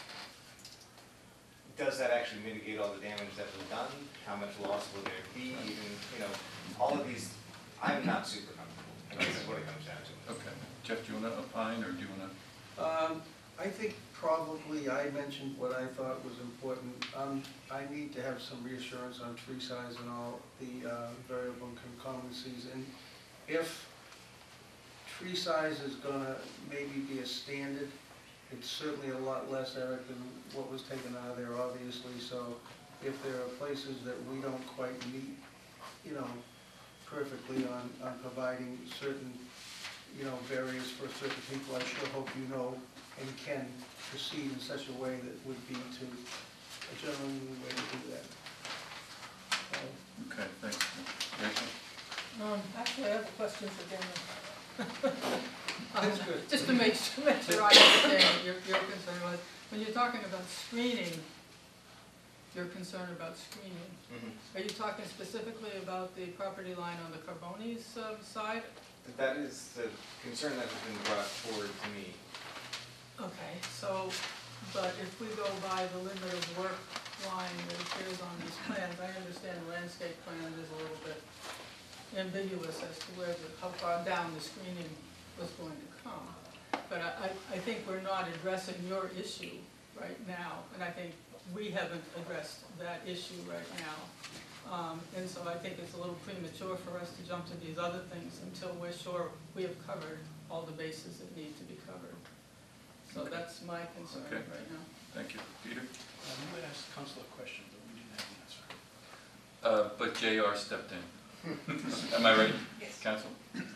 does that actually mitigate all the damage that was done? How much loss will there be? Even, you know, all of these, I'm not super comfortable. I guess is what it comes down to. Okay. Jeff, do you want to opine, or do you want to? Um, I think probably I mentioned what I thought was important. Um, I need to have some reassurance on tree size and all the uh, variable concomitancies. And if tree size is gonna maybe be a standard, it's certainly a lot less, Eric, than what was taken out of there, obviously. So if there are places that we don't quite meet, you know, perfectly on, on providing certain, you know, barriers for certain people, I sure hope you know and can proceed in such a way that would be to a gentlemanly way to do that. Um, Okay, thanks. Rachel? Um, actually, I have a question for Daniel. That's good. Just to make, to make sure I understand what your, your concern was. When you're talking about screening, you're concerned about screening. Are you talking specifically about the property line on the Carbonis uh, side? That is the concern that has been brought forward to me. Okay, so, but if we go by the limit of work line that appears on these plans, I understand the landscape plan is a little bit ambiguous as to where the, how far down the screening was going to come. But I, I, I think we're not addressing your issue right now, and I think we haven't addressed that issue right now. Um, and so I think it's a little premature for us to jump to these other things until we're sure we have covered all the bases that need to be covered. So Okay. that's that's my concern Okay. right now. Thank you. Peter? Um, We would ask Council a question, but we didn't have an answer. Uh, But J R stepped in. Am I right, Yes. Council?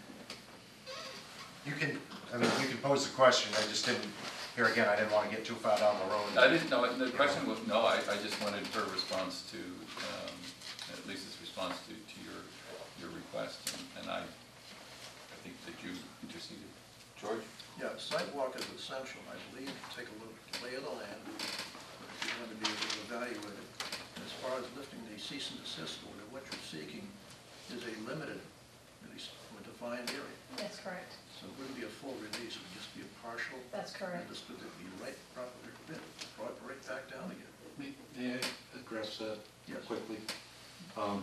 You can, I mean, you can pose the question, I just didn't, here again, I didn't want to get too far down the road. I didn't know, the question was, no, I, I just wanted her response to, um, at Lisa's response to, to your, your request, and- and I, I think that you interceded. George? Yeah, sidewalk is essential, I believe, take a look, lay of the land, if you're going to be able to evaluate it. As far as lifting the cease and desist order, what you're seeking is a limited, release or defined area. That's correct. So it wouldn't be a full release, it would just be a partial. That's correct. Understood, it'd be right, properly, brought right back down again. May may I address that Yes. quickly? Um,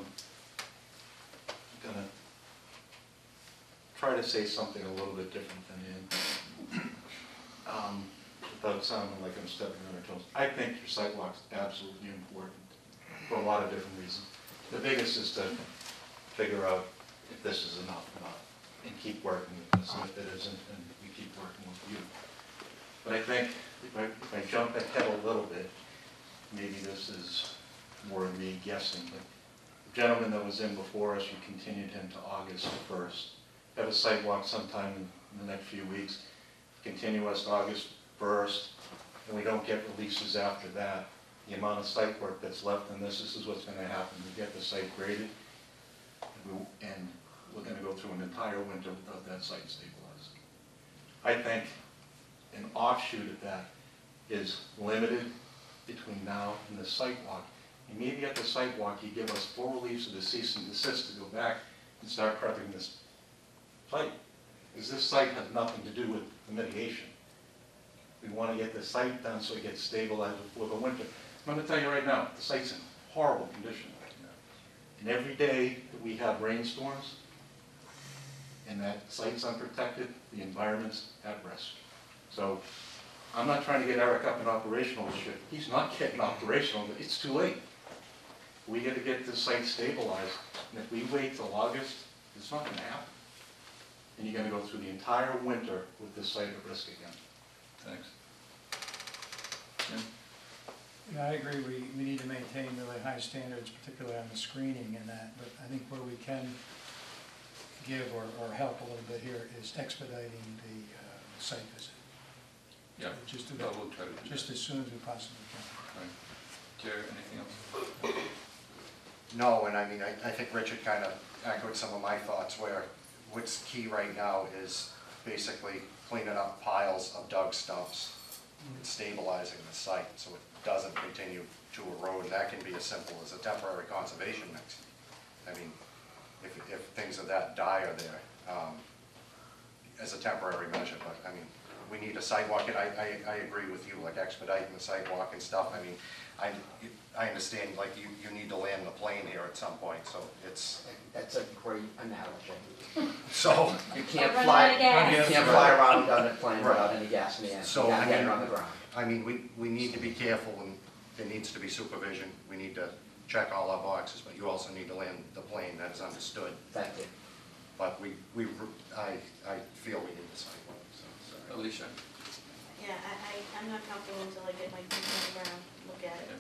I'm gonna try to say something a little bit different than Ann. Um, without sounding like I'm stepping on her toes. I think your sidewalk's absolutely important for a lot of different reasons. The biggest is to figure out if this is enough or not, and keep working with this, and if it isn't, then we keep working with you. But I think if I, if I jump ahead a little bit, maybe this is more of me guessing, but the gentleman that was in before us, you continued him to August first. Have a sidewalk sometime in the next few weeks, continue us to August first, and we don't get releases after that. The amount of site work that's left in this, this is what's gonna happen. We get the site graded, and we- and we're gonna go through an entire winter without that site stabilized. I think an offshoot of that is limited between now and the site walk. And maybe at the site walk, you give us full release of the cease and desist to go back and start prepping this site. Because this site has nothing to do with the mitigation. We want to get the site done so it gets stabilized before the winter. I'm going to tell you right now, the site's in horrible condition right now. And every day that we have rainstorms and that site's unprotected, the environment's at risk. So I'm not trying to get Eric up in operational shit. He's not getting operational, but it's too late. We got to get this site stabilized, and if we wait till August, it's not going to happen. And you're going to go through the entire winter with this site at risk again. Thanks. Jim? Yeah, I agree, we, we need to maintain really high standards, particularly on the screening and that, but I think where we can give or, or help a little bit here is expediting the uh, site visit. Yeah, Just to no, we'll try to do just that. as soon as we possibly can. Right. Jerry, anything else? No, and I mean, I, I think Richard kind of echoed some of my thoughts where what's key right now is basically cleaning up piles of dug stumps and stabilizing the site so it doesn't continue to erode. And that can be as simple as a temporary conservation mix. I mean, if, if things are that dire there, um, as a temporary measure, but I mean, we need a sidewalk, and I, I, I agree with you, like expediting the sidewalk and stuff. I mean, I, I understand, like, you, you need to land the plane here at some point, so it's, That's a great analogy. so. You can't Run fly, out of gas. you can't fly around on a plane Right. without any gas in the end. So, You gotta I get mean- it on the ground. I mean, we, we need to be careful, and there needs to be supervision. We need to check all our boxes, but you also need to land the plane, that is understood. Thank you. But we, we, I, I feel we need the sidewalk, so, sorry. Alicia? Yeah, I, I, I'm not comfortable until I get my feet on the ground, look at it.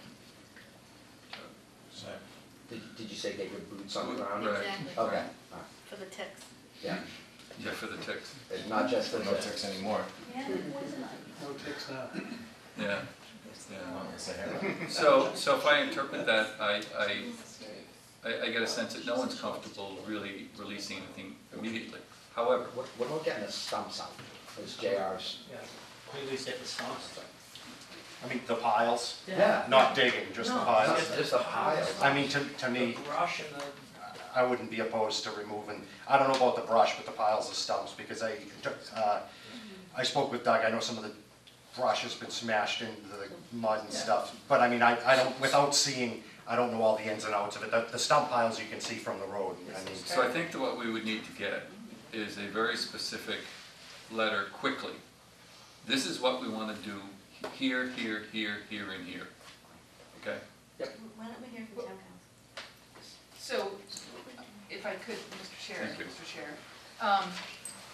So, Did, did you say get your boots on the ground? Right. Exactly. Okay, all right. For the ticks. Yeah, Yeah, for the ticks. it's not just for no the. ticks anymore. Yeah, they're poison ivy. No ticks now. Yeah. Not in Sahara. So, so if I interpret that, I, I, I, I get a sense that no one's comfortable really releasing anything immediately. However, What, what about getting the stumps out? It's J R's. Yeah, release it, the stumps. I mean, the piles, Yeah. not digging, just the piles. Just, just the piles. I mean, to, to me, Brush and the. I wouldn't be opposed to removing, I don't know about the brush, but the piles of stumps, because I, uh, I spoke with Doug, I know some of the brush has been smashed into the mud and Yeah. stuff, but I mean, I, I don't, without seeing, I don't know all the ins and outs of it. The, the stump piles you can see from the road, I mean. so I think that what we would need to get is a very specific letter quickly. This is what we want to do here, here, here, here, and here. Okay? Why don't we hear from town council? So, if I could, Mister Chair, Thank you. Mister Chair, um,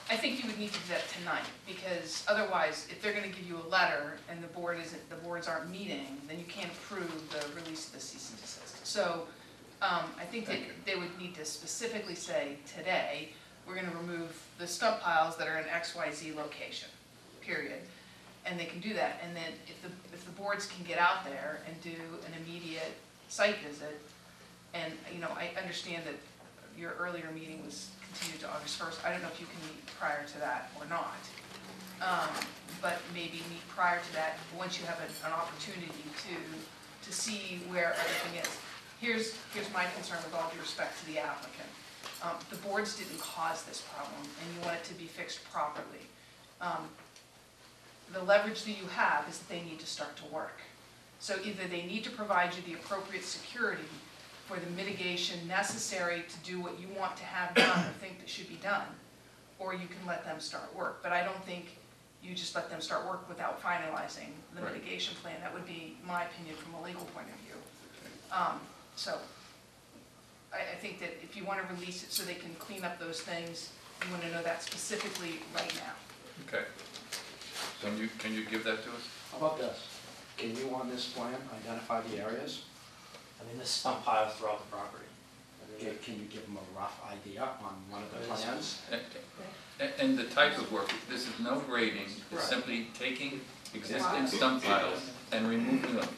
I think you would need to do that tonight, because otherwise, if they're gonna give you a letter and the board isn't, the boards aren't meeting, then you can't approve the release of the cease and desist. So, um, I think that they would need to specifically say, today, we're gonna remove the stump piles that are in X Y Z location, period. And they can do that, and then if the, if the boards can get out there and do an immediate site visit, and, you know, I understand that your earlier meeting was continued to August first, I don't know if you can meet prior to that or not. Um, but maybe meet prior to that, once you have an, an opportunity to, to see where everything is. Here's, here's my concern with all due respect to the applicant. Um, the boards didn't cause this problem, and you want it to be fixed properly. Um, the leverage that you have is that they need to start to work. So either they need to provide you the appropriate security for the mitigation necessary to do what you want to have done or think that should be done, or you can let them start work. But I don't think you just let them start work without finalizing the Right. mitigation plan. That would be my opinion from a legal point of view. Um, so I, I think that if you want to release it so they can clean up those things, you want to know that specifically right now. Okay. Can you, can you give that to us? How about this? Can you, on this plan, identify the areas? I mean, there's stump piles throughout the property. Can can you give them a rough idea on one of the plans? And- And the type of work, this is no grading, it's Right. simply taking existing stump piles and removing them.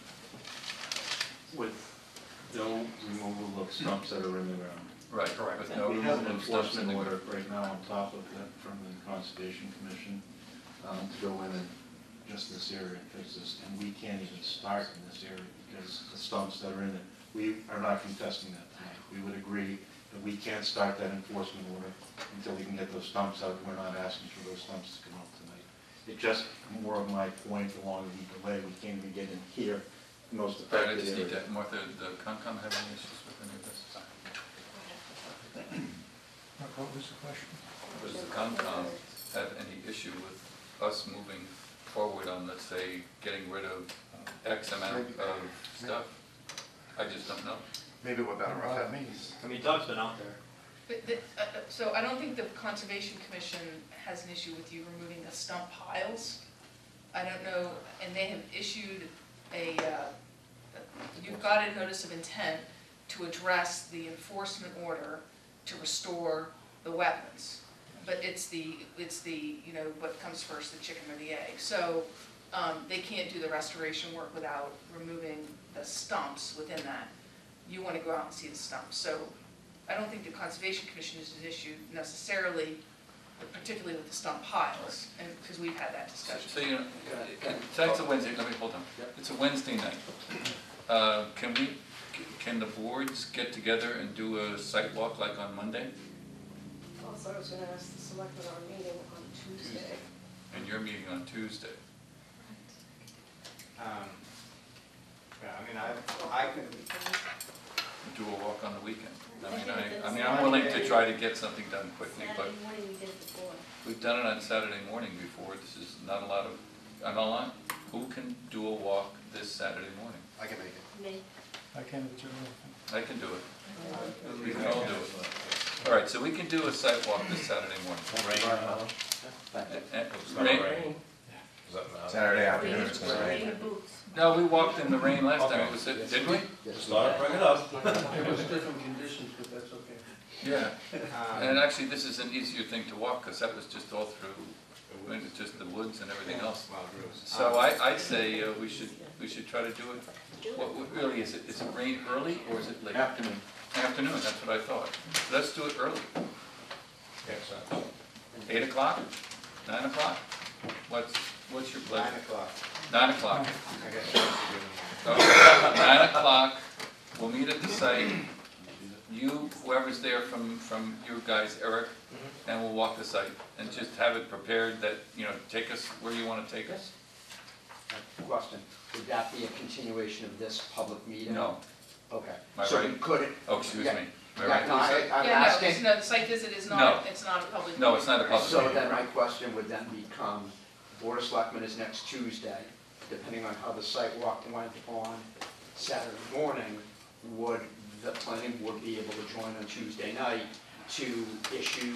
With no removal of stumps that are in the ground. Right, correct. With no We have an removal of stumps in enforcement the order ground. right now on top of that from the Conservation Commission, um, to go in and just this area and fix this, and we can't even start in this area because the stumps that are in it, we are not contesting that tonight. We would agree that we can't start that enforcement order until we can get those stumps out. We're not asking for those stumps to come out tonight. It's just more of my point, the longer we delay, we can't even get in here, the most Right, I affected just need area. to, Martha, the Concom have any issues with any of this? What what was the question? Does the Concom have any issue with us moving forward on, let's say, getting rid of X amount of stuff? I just don't know. Maybe we're better off Well, having me. I mean, Doug's been out there. But the, uh, uh, so I don't think the Conservation Commission has an issue with you removing the stump piles. I don't know, and they have issued a, uh, you've got a notice of intent to address the enforcement order to restore the wetlands. But it's the, it's the, you know, what comes first, the chicken or the egg. So um, they can't do the restoration work without removing the stumps within that. You want to go out and see the stumps. So I don't think the Conservation Commission is an issue necessarily, particularly with the stump piles, and, because we've had that So, discussion. so, you know, tonight's a Wednesday, let me, hold on. It's a Wednesday night. Uh, Can we, can the boards get together and do a site walk like on Monday? Also, I was gonna ask the selectmen our meeting on Tuesday. And you're meeting on Tuesday. Um, yeah, I mean, I, I could, Do a walk on the weekend. I mean, I, I mean, I'm willing to try to get something done quickly, but Saturday morning we did it before. we've done it on Saturday morning before. This is not a lot of, I'm all on. Who can do a walk this Saturday morning? I can make it. Me. I can't do anything. I can do it. We can all do it. All right, so we can do a site walk this Saturday morning. And- and- rain? Saturday afternoon, it's gonna Rain rain. or boots. No, we walked in the rain last time, it was, didn't we? Start, bring it up. It was different conditions, but that's okay. Yeah, um, and actually, this is an easier thing to walk, because that was just all through, I mean, it's just the woods and everything else. Wild Rose. So I, I'd say uh, we should, we should try to do it, what, what really, is it, is it rain early, or is it late? Afternoon. Afternoon, that's what I thought. Let's do it early. Yeah, so- Eight o'clock? Nine o'clock? What's, what's your pleasure? Nine o'clock. Nine o'clock. I got a chance to do it. Okay, nine o'clock, we'll meet at the site. You, whoever's there from, from you guys, Eric, and we'll walk the site and just have it prepared that, you know, take us where you want to take us. Question, would that be a continuation of this public meeting? No. Okay. Am I So right? we couldn't. Oh, excuse Yeah. me. Am I Yeah, right, no, I- Lisa? I'm Yeah, no, asking. it's, no, the site visit is not, No. it's not a public. No, it's not a public So meeting. then my question would then become, Board of Selectmen is next Tuesday, depending on how the site walk went on Saturday morning, would the planning board be able to join on Tuesday night to issue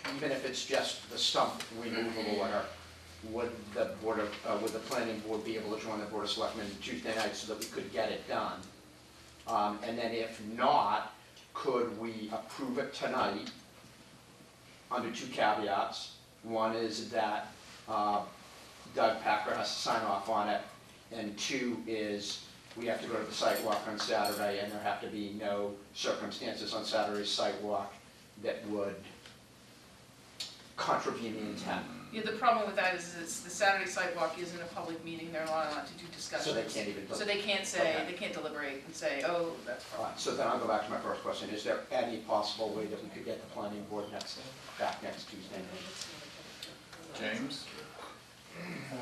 even if it's just the stump removal order, would the board of, uh, would the planning board be able to join the board of selectmen Tuesday night so that we could get it done? Um, and then if not, could we approve it tonight under two caveats? One is that uh, Doug Packer has to sign off on it, and two is we have to go to the site walk on Saturday, and there have to be no circumstances on Saturday's site walk that would contravene the intent. Yeah, the problem with that is, is the Saturday sidewalk isn't a public meeting, they're not allowed to do discussions. So they can't even. So they can't say, Okay. they can't deliberate and say, oh, that's All fine. right, so then I'll go back to my first question. Is there any possible way that we could get the planning board next, back next Tuesday night? James? Uh,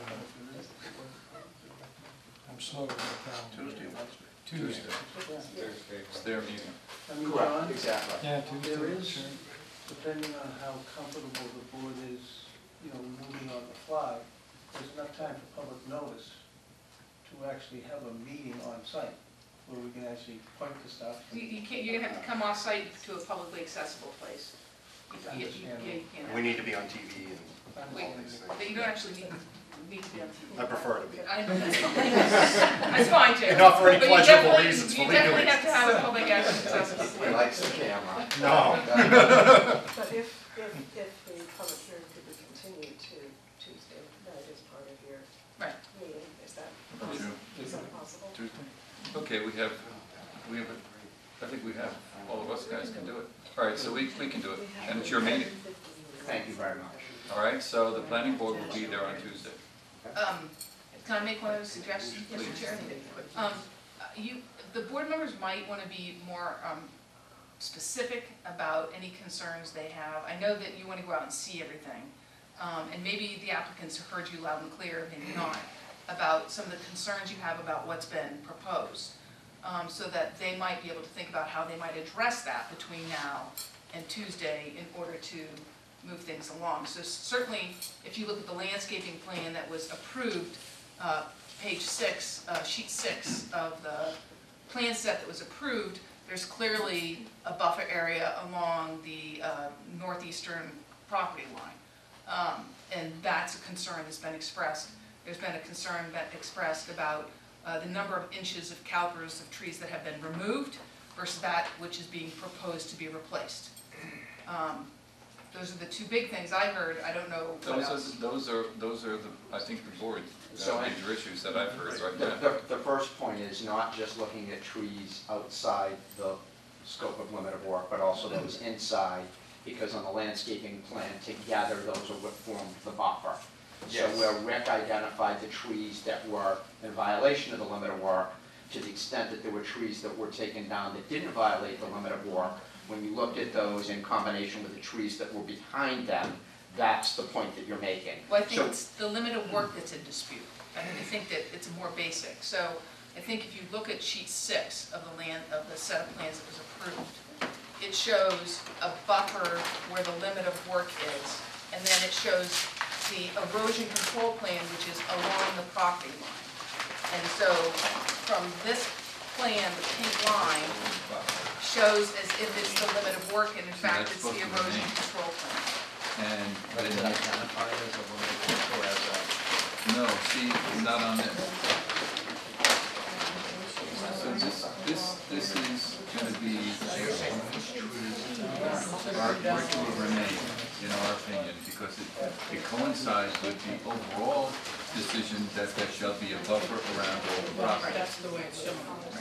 I'm slow to get down. Tuesday, Wednesday. Tuesday. It's their meeting. I mean, Correct, John, exactly. Yeah, Tuesday. there is, sure. depending on how comfortable the board is, you know, moving on the fly, there's enough time for public notice to actually have a meeting on site where we can actually point to stuff. You, you can't, you're gonna have to come off-site to a publicly accessible place. You- you- you- yeah, you can't have- We need to be on T V and Wait, all these things. but you don't actually need, need to be on T V. I prefer to be. I know, that's fine. That's fine too. And not for any But you pleasurable definitely- reasons, for You legal definitely have to reasons. have a public access accessible He place. likes the camera. No. But if, if, if the public hearing could be continued to Tuesday night as part of your Right. meeting, is that True. possible? Is that possible? Tuesday? Okay, we have, we have, a- I think we have, all of us guys can do it. All right, so we, we can do it, and it's your meeting. Thank you very much. All right, so the planning board will be there on Tuesday. Um, can I make one other suggestion, Mister Please. Chair? Um, uh, you, the board members might want to be more, um, specific about any concerns they have. I know that you want to go out and see everything, um, and maybe the applicants heard you loud and clear, maybe not, about some of the concerns you have about what's been proposed, um, so that they might be able to think about how they might address that between now and Tuesday in order to move things along. So certainly, if you look at the landscaping plan that was approved, uh, page six, uh, sheet six of the plan set that was approved, there's clearly a buffer area along the uh, northeastern property line. Um, and that's a concern that's been expressed. There's been a concern that expressed about uh, the number of inches of calipers of trees that have been removed versus that which is being proposed to be replaced. Um, Those are the two big things I heard. I don't know what Those else. are, those are, those are the, I think the board, So- uh, major issues that I've heard right The, now. the, the first point is not just looking at trees outside the scope of limit of work, but also those inside, because on the landscaping plan, together, those are what form the buffer. So Yes. where Rick identified the trees that were in violation of the limit of work, to the extent that there were trees that were taken down that didn't violate the limit of work, when you looked at those in combination with the trees that were behind them, that's the point that you're making. Well, I think So- it's the limit of work that's in dispute. I mean, I think that it's more basic. So I think if you look at sheet six of the land, of the set of plans that was approved, it shows a buffer where the limit of work is, and then it shows the erosion control plan, which is along the property line. And so from this plan, the pink line shows as if it's the limit of work, and in fact, that's it's the supposed to be erosion named. control plan. And But is it identified as a limit of work or as a? no, see, not on this. So this, this, this is gonna be, our, work will remain, in our opinion, because it, it coincides with the overall decision that there shall be a buffer around all the property. That's the way it's shown.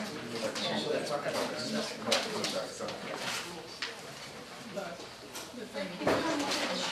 But the thing.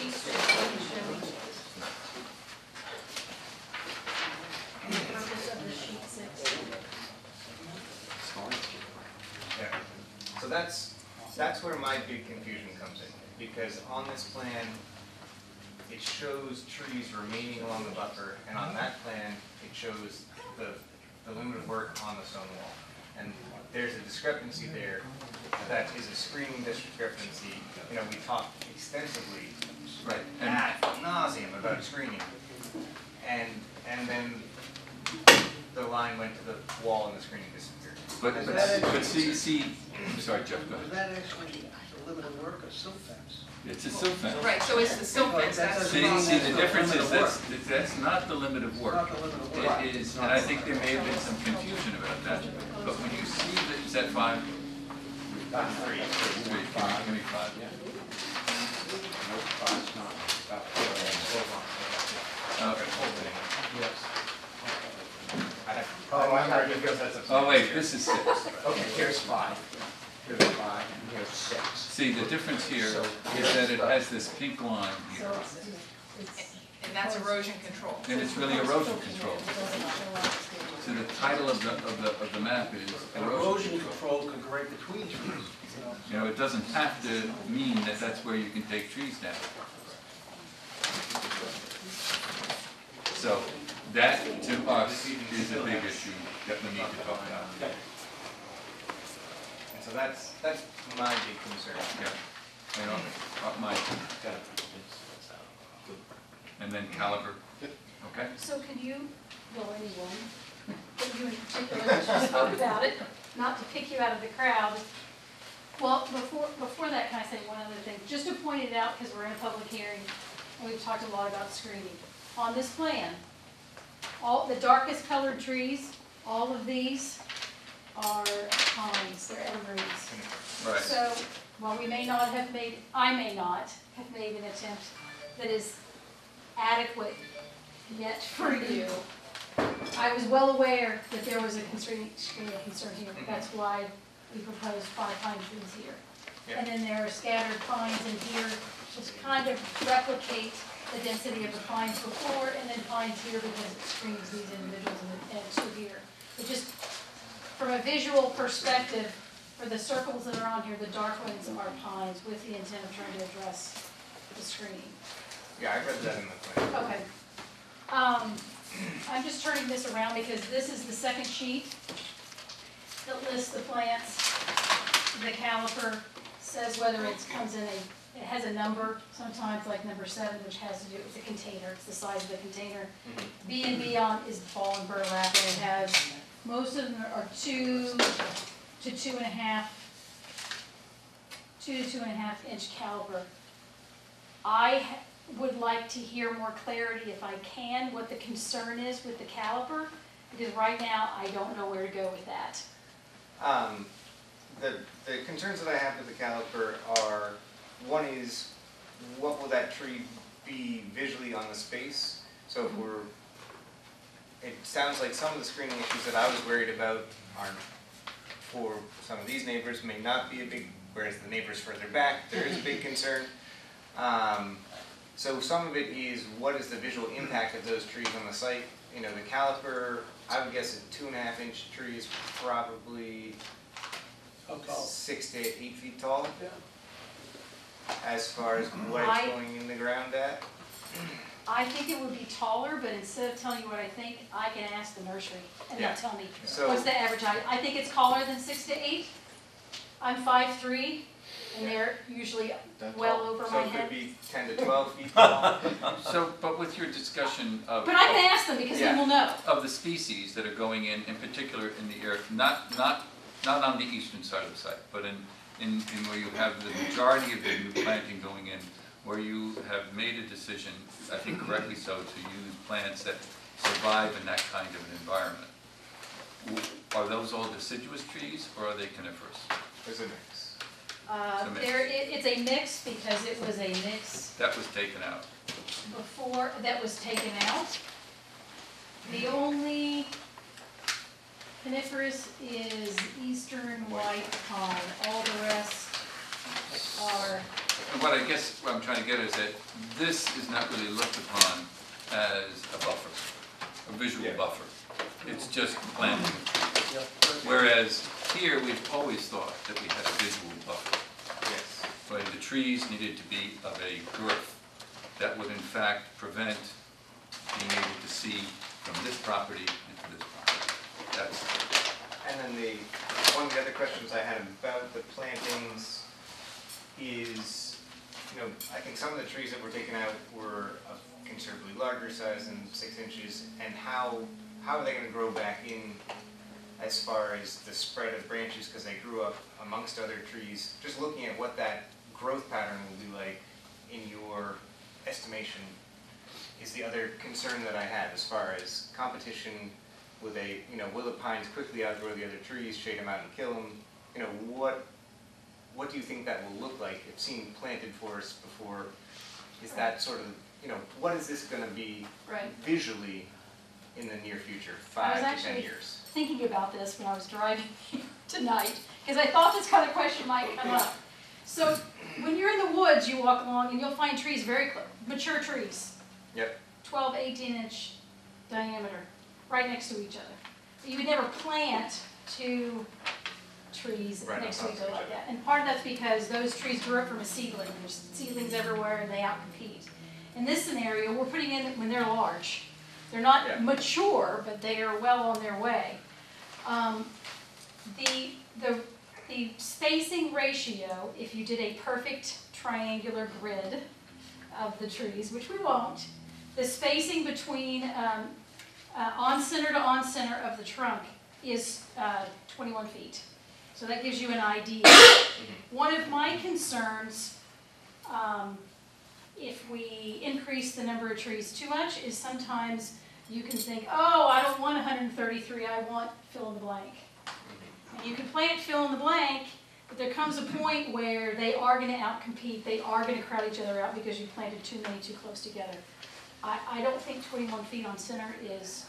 Yeah. So that's, that's where my big confusion comes in, because on this plan, it shows trees remaining along the buffer, and on that plan, it shows the, the limit of work on the stone wall. And there's a discrepancy there that is a screening discrepancy. You know, we talked extensively, Right, and ad nauseum about screening. And, and then the line went to the wall and the screening disappeared. But, but, but see, see, I'm sorry, Jeff, go Was ahead. that actually, the limit of work or silt fence? It's a silt fence. Right, so it's the silt fence, that's the See, problem. see, the difference is that's, that's not the limit of work. Not the limit of work. It is, and I think there may have been some confusion about that, but when you see that, is that five? Three. Three, give me, give me five. Yeah. No, five's not, about four. Okay. Yes. I have, Oh, I heard you go, that's a. Oh, wait, this is six. Okay, here's five. Here's five, and here's six. See, the difference here So is that it has this pink line here, And that's erosion control. and it's really erosion control. So the title of the, of the, of the map is And erosion erosion control. control can go right between trees. You know, it doesn't have to mean that that's where you can take trees down. So that, to us, is a big issue that we need to talk about. and so that's, that's my big concern. Yeah. You know, uh, my, and then caliber, okay? So can you, well, anyone, but you in particular, just spoke about it, not to pick you out of the crowd. Well, before, before that, can I say one other thing? Just to point it out, because we're in a public hearing, and we've talked a lot about screening. On this plan, all, the darkest colored trees, all of these are pines, they're evergreens. Right. So, while we may not have made, I may not have made an attempt that is adequate yet for you, I was well aware that there was a constraint, screening concern here. That's why we proposed five pine trees here. And then there are scattered pines in here to kind of replicate the density of the pines before, and then pines here because it screens these individuals and and two here. It just, from a visual perspective, for the circles that are on here, the dark ones are pines with the intent of trying to address the screening. Yeah, I read that in the plan. Okay. Um, I'm just turning this around because this is the second sheet that lists the plants. The caliper says whether it comes in a, it has a number, sometimes like number seven, which has to do with the container, it's the size of the container. B and B on is ball and burlap, and it has, most of them are two to two and a half, two to two and a half inch caliber. I ha- would like to hear more clarity, if I can, what the concern is with the caliper, because right now, I don't know where to go with that. Um, the, the concerns that I have with the caliper are, one is, what will that tree be visually on the space? So if we're, it sounds like some of the screening issues that I was worried about aren't, for some of these neighbors, may not be a big, whereas the neighbors further back, there is a big concern. Um, so some of it is, what is the visual impact of those trees on the site? You know, the caliper, I would guess a two and a half inch tree is probably How tall? six to eight feet tall, Yeah. as far as what I- it's going in the ground at. I think it would be taller, but instead of telling you what I think, I can ask the nursery, and they'll Yeah. tell me, So- what's the average height? I think it's taller than six to eight. I'm five three, and they're usually well over So my it could head. be ten to twelve feet tall. So, but with your discussion of. But I can ask them, because then we'll know. Of the species that are going in, in particular in the area, not, not, not on the eastern side of the site, but in, in, in where you have the majority of the new planting going in, where you have made a decision, I think correctly so, to use plants that survive in that kind of an environment. Are those all deciduous trees, or are they coniferous? There's a mix. Uh, It's a mix. there, it, it's a mix, because it was a mix That was taken out. before, that was taken out. The only coniferous is eastern white pine, all the rest are, And what I guess what I'm trying to get is that this is not really looked upon as a buffer, a visual buffer. It's just planting. Whereas here, we've always thought that we had a visual buffer. Yes. But the trees needed to be of a girth that would in fact prevent being able to see from this property into this property. That's, And then the, one of the other questions I had about the plantings is, you know, I think some of the trees that were taken out were of considerably larger size than six inches, and how, how are they gonna grow back in as far as the spread of branches, because they grew up amongst other trees? Just looking at what that growth pattern will be like in your estimation is the other concern that I had as far as competition with a, you know, will the pines quickly outgrow the other trees, shade them out and kill them? You know, what, what do you think that will look like if seen planted forests before? Is that sort of, you know, what is this gonna be Right. visually in the near future, I was five to ten actually years? thinking about this when I was driving here tonight, because I thought this kind of question might come up. So when you're in the woods, you walk along and you'll find trees very close, mature trees. Yep. twelve, eighteen inch diameter, right next to each other. But you would never plant two trees Right next on to each top other of like each that. And part of that's because those trees grew up from a seedling. There's seedlings everywhere and they outcompete. In this scenario, we're putting in when they're large. They're not Yeah. mature, but they are well on their way. Um, the, the, the spacing ratio, if you did a perfect triangular grid of the trees, which we won't, the spacing between um, uh, on center to on center of the trunk is uh, twenty-one feet. So that gives you an idea. One of my concerns, um, if we increase the number of trees too much, is sometimes you can think, oh, I don't want one hundred thirty-three, I want fill in the blank. And you can plant fill in the blank, but there comes a point where they are going to outcompete, they are going to crowd each other out because you planted too many too close together. I, I don't think twenty-one feet on center is,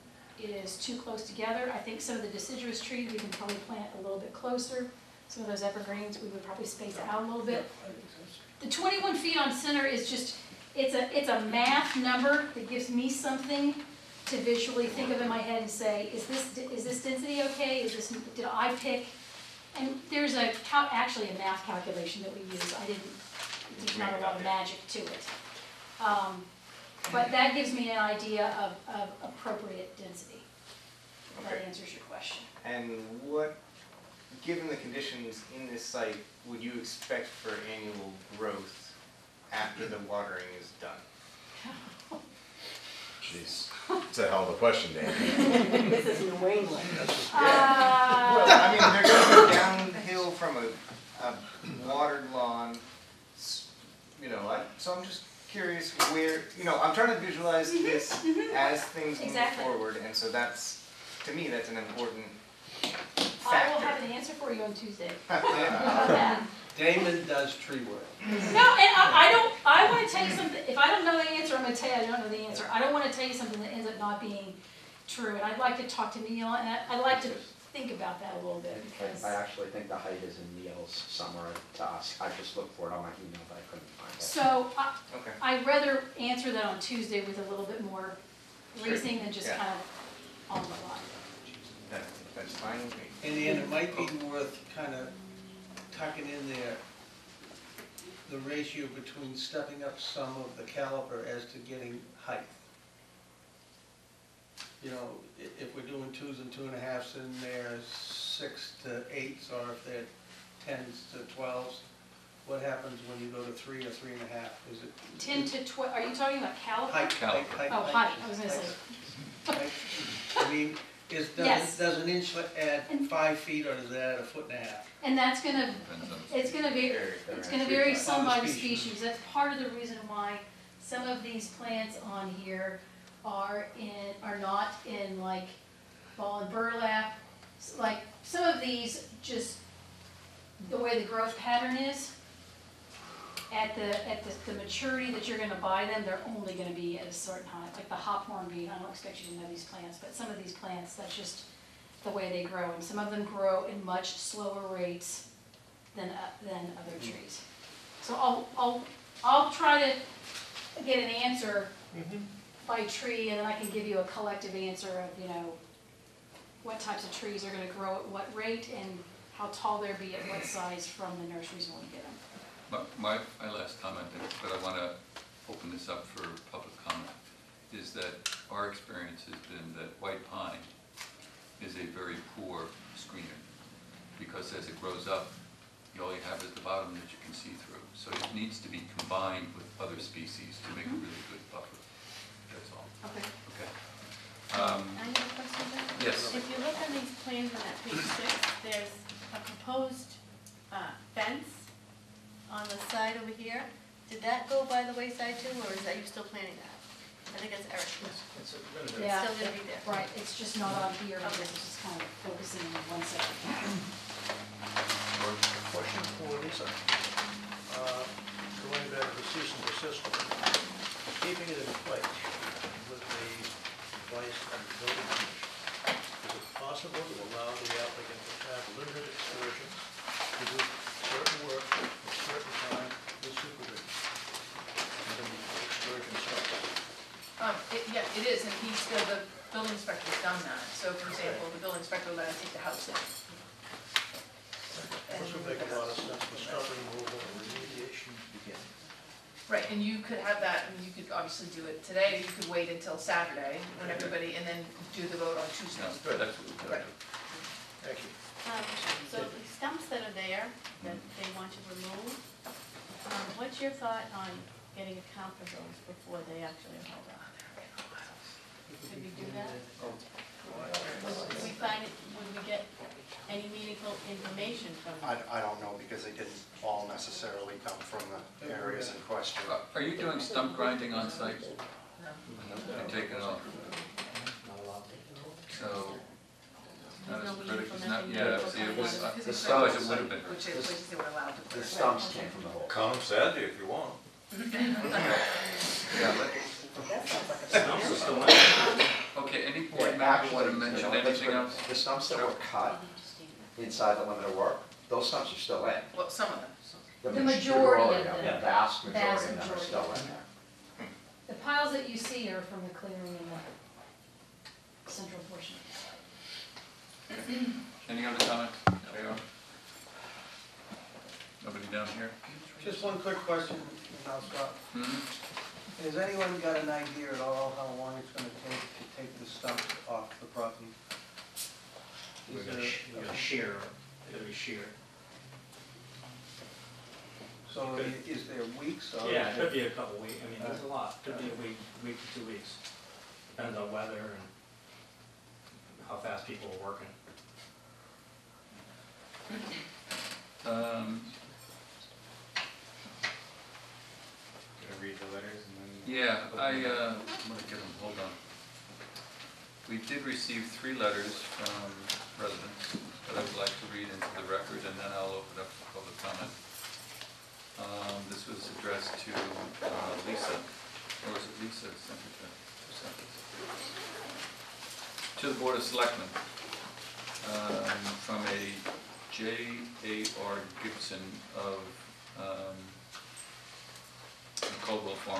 is too close together. I think some of the deciduous trees we can probably plant a little bit closer. Some of those evergreens we would probably space out a little bit. The twenty-one feet on center is just, it's a, it's a math number that gives me something to visually think of in my head and say, is this, is this density okay? Is this, did I pick? And there's a, cal actually a math calculation that we use. I didn't, there's not a lot of magic to it. Um, but that gives me an idea of, of appropriate density. If that Okay. answers your question. And what, given the conditions in this site, would you expect for annual growth after the watering is done? Jeez, it's a hell of a question, Dan. This is New England. Uh, Well, I mean, they're going downhill from a, a watered lawn, s- you know, I, so I'm just curious where, you know, I'm trying to visualize this as things move Exactly. forward, and so that's, to me, that's an important I will factor. have an answer for you on Tuesday. How about that? Damon does tree work. No, and I, I don't, I want to tell you something, if I don't know the answer, I'm going to tell you I don't know the answer. I don't want to tell you something that ends up not being true, and I'd like to talk to Neil, and I- I'd like to think about that a little bit, because, I actually think the height is in Neil's summary to us. I just looked for it on my email, but I couldn't find it. so I, Okay. I'd rather answer that on Tuesday with a little bit more Sure. reasoning than just Yeah. kind of on the line. That, that's fine with me. And Ian, it might be worth kind of tucking in there the ratio between stepping up some of the caliper as to getting height. You know, i- if we're doing twos and two and a halves in there, six to eights, or if they're tens to twelves, what happens when you go to three or three and a half? Is it? ten to twelve, are you talking about caliper? Height, height, height. Oh, height, I was gonna say. Height. I mean, is, Yes. does, does an inch add five feet, or does it add a foot and a half? And that's gonna, Depends on the it's gonna vary, Very, it's very gonna vary On some the by the species. species. That's part of the reason why some of these plants on here are in, are not in like ball and burlap. S- Like, some of these, just the way the growth pattern is, at the, at the, the maturity that you're gonna buy them, they're only gonna be at a certain height. Like the hophorn bean, I don't expect you to know these plants, but some of these plants, that's just the way they grow. And some of them grow in much slower rates than, uh, than other trees. So I'll, I'll, I'll try to get an answer by tree, and then I can give you a collective answer of, you know, what types of trees are gonna grow at what rate, and how tall they'll be at what size from the nurseries when we get them. My, my last comment, but I want to open this up for public comment, is that our experience has been that white pine is a very poor screener, because as it grows up, all you have is the bottom that you can see through. So it needs to be combined with other species to make a really good buffer. That's all. Okay. Okay. Um, I have a question, John. Yes. If you look on these plans on that page six, there's a proposed uh, fence on the side over here, did that go by the wayside too, or is that, you still planning that? I think that's Eric. It's gonna be- Yeah, Still gonna be there. right, it's just not on here, because Okay. it's just kind of focusing on one section. Question for Lisa. Uh, Going back to the cease and desist, keeping it in place with the advice of the building commission, is it possible to allow the applicant to have limited excursions to do certain work at a certain time with supervision? And then the excursion stops. Um, it, yeah, it is, and he's, the, the building inspector's done that. So for example, the building inspector let us take the house down. This would make a lot of sense for stop removal and remediation begin. Right, and you could have that, and you could obviously do it today, you could wait until Saturday when everybody, and then do the vote on Tuesday. No, good, that's what we're gonna Right. do. Thank you. Um, so the stumps that are there, that they want to remove, um, what's your thought on getting a count of those before they actually are hauled out? Could we do that? Would we find it, would we get any meaningful information from I, them? I don't know, because they didn't all necessarily come from the areas in question. Uh, Are you doing stump grinding on site? No. And taking off? So, not as There's no need critical, for it's not, them to yeah, do see, it was, it. uh, Because the it's size like- it would have been. Which is places they were allowed to put. The stumps came from the hole. Come Saturday if you want. Yeah, let- Stumps are still in. Okay, any Yeah, board member actually, want to you mention know, that's anything what- else? The stumps that were cut inside the limit of work, those stumps are still in. Well, some of them. The majority of them, them. The vast majority Vast of them are majority. still in there. The piles that you see are from the clearing in the central portion. Any other comments? J R? Nobody down here? Just one quick question, and I'll stop. Hmm? Has anyone got an idea at all how long it's gonna take to take the stumps off the property? We're Is gonna, there- sh- we're gonna shear, they're gonna be sheared. So is there weeks or? Yeah, it is could it- be a couple weeks, I mean, there's a lot, could be a week, week to two weeks. Depends on weather and how fast people are working. Um, Gonna read the letters and then. Yeah, I, uh, I'm gonna get them, hold on. We did receive three letters from residents that I would like to read into the record, and then I'll open up for public comment. Um, this was addressed to uh, Lisa, or was it Lisa who sent it to? Who sent it? To the Board of Selectmen, um, from a J A R Gibson of, um, Caldwell Farm.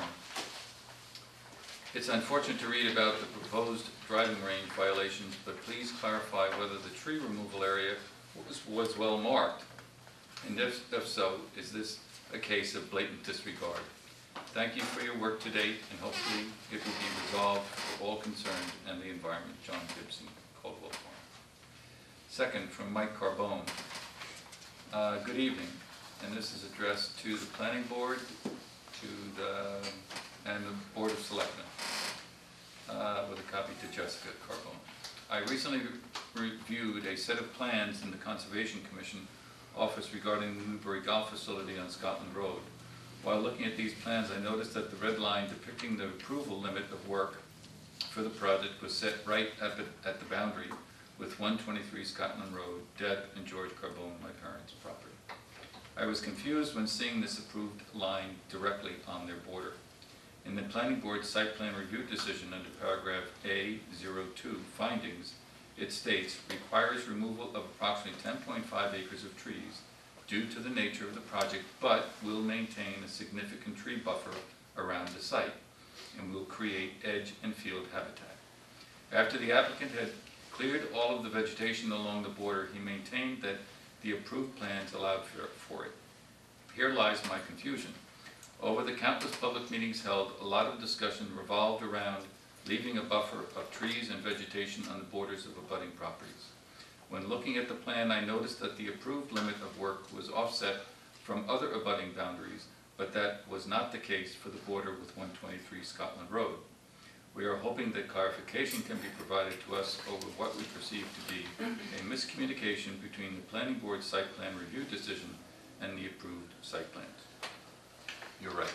It's unfortunate to read about the proposed driving range violations, but please clarify whether the tree removal area was, was well marked. And if, if so, is this a case of blatant disregard? Thank you for your work to date, and hopefully it will be resolved for all concerned and the environment. John Gibson, Caldwell Farm. Second, from Mike Carbone. Uh, good evening, and this is addressed to the Planning Board, to the, and the Board of Selectmen, uh, with a copy to Jessica Carbone. I recently re reviewed a set of plans in the Conservation Commission office regarding the Newbury Golf Facility on Scotland Road. While looking at these plans, I noticed that the red line depicting the approval limit of work for the project was set right at the, at the boundary with one twenty-three Scotland Road, Deb and George Carbone, my parents' property. I was confused when seeing this approved line directly on their border. In the Planning Board Site Plan Review Decision under paragraph A zero two findings, it states, requires removal of approximately ten point five acres of trees due to the nature of the project, but will maintain a significant tree buffer around the site and will create edge and field habitat. After the applicant had cleared all of the vegetation along the border, he maintained that the approved plans allowed for, for it. Here lies my confusion. Over the countless public meetings held, a lot of discussion revolved around leaving a buffer of trees and vegetation on the borders of abutting properties. When looking at the plan, I noticed that the approved limit of work was offset from other abutting boundaries, but that was not the case for the border with one twenty-three Scotland Road. We are hoping that clarification can be provided to us over what we perceive to be a miscommunication between the Planning Board Site Plan Review Decision and the approved site plans. You're right.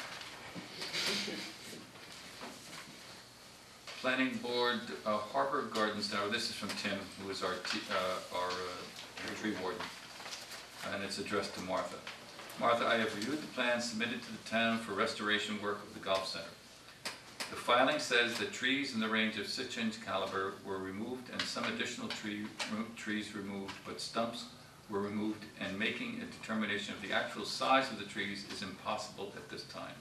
Planning Board, uh, Harbor Gardens, now this is from Tim, who is our, t- uh, our uh, tree warden, and it's addressed to Martha. Martha, I have reviewed the plans submitted to the town for restoration work of the golf center. The filing says that trees in the range of six inch caliber were removed and some additional tree, trees removed, but stumps were removed, and making a determination of the actual size of the trees is impossible at this time.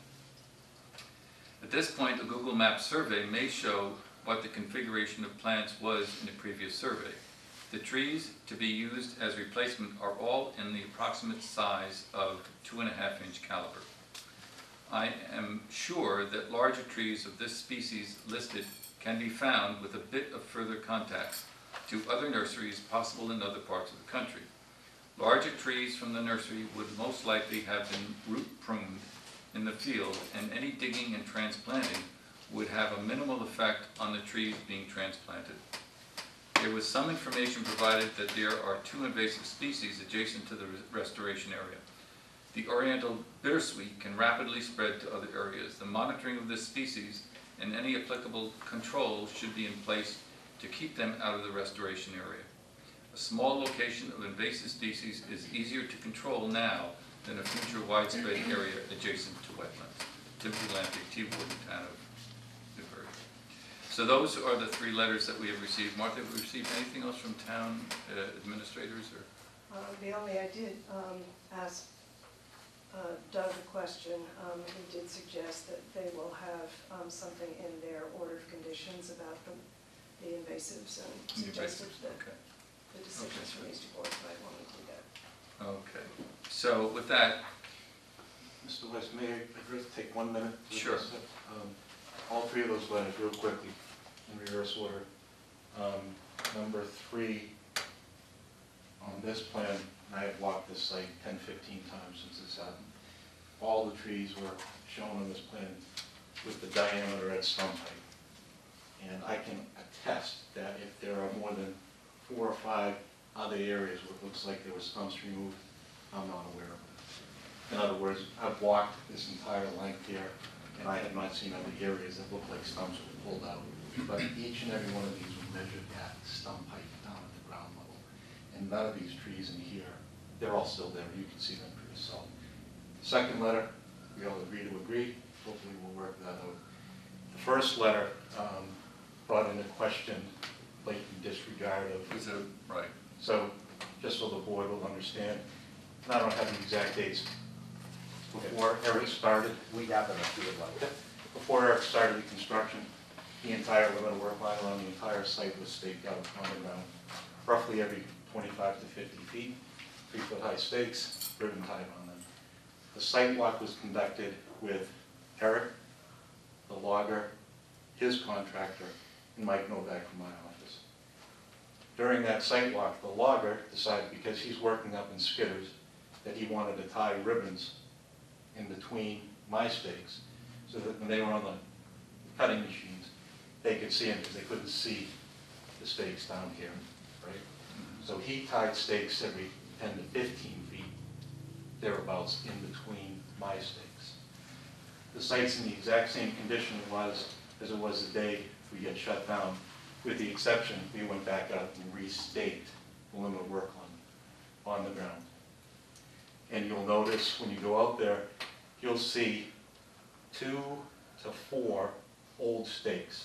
At this point, a Google Maps survey may show what the configuration of plants was in a previous survey. The trees to be used as replacement are all in the approximate size of two and a half inch caliber. I am sure that larger trees of this species listed can be found with a bit of further contact to other nurseries possible in other parts of the country. Larger trees from the nursery would most likely have been root pruned in the field, and any digging and transplanting would have a minimal effect on the trees being transplanted. There was some information provided that there are two invasive species adjacent to the restoration area. The Oriental bittersweet can rapidly spread to other areas. The monitoring of this species and any applicable controls should be in place to keep them out of the restoration area. A small location of invasive species is easier to control now than a future widespread area adjacent to wetlands. Tim Lampe, T Warden, Town of Newbury. So those are the three letters that we have received. Martha, have we received anything else from town uh, administrators? Or? Uh, the only, I did um, ask uh, Doug a question. Um, he did suggest that they will have um, something in their order of conditions about the, the invasives, and The suggested invasives, that okay. the decisions Okay. from these two boards might want to do that. Okay. So with that, Mister West, may I address, take one minute? to Sure. address that? Um, All three of those letters, real quickly, in reverse order. Um, Number three, on this plan, and I have walked this site ten, fifteen times since this happened. All the trees were shown on this plan with the diameter at stump height. And I can attest that if there are more than four or five other areas where it looks like there were stumps removed, I'm not aware of it. In other words, I've walked this entire length here, and I have not seen other areas that look like stumps were pulled out. But each and every one of these was measured at stump height down at the ground level. And none of these trees in here, they're all still there. You can see them for yourself. The second letter, we all agree to agree. Hopefully we'll work that out. The first letter um, brought into question blatant disregard of... is it, right. So, just so the board will understand, and I don't have the exact dates, before Eric started, We have them if you would like. before Eric started the construction, the entire limit of work line around the entire site was staked out on the ground, roughly every twenty-five to fifty feet, three foot high stakes, ribbon tied on them. The site walk was conducted with Eric, the logger, his contractor, and Mike Novak from my office. During that site walk, the logger decided, because he's working up in Skidders, that he wanted to tie ribbons in between my stakes, so that when they were on the cutting machines, they could see them, because they couldn't see the stakes down here, right? So he tied stakes every ten to fifteen feet, thereabouts, in between my stakes. The site's in the exact same condition it was as it was the day we get shut down, with the exception, we went back out and restaked the limit of work on, on the ground. And you'll notice when you go out there, you'll see two to four old stakes.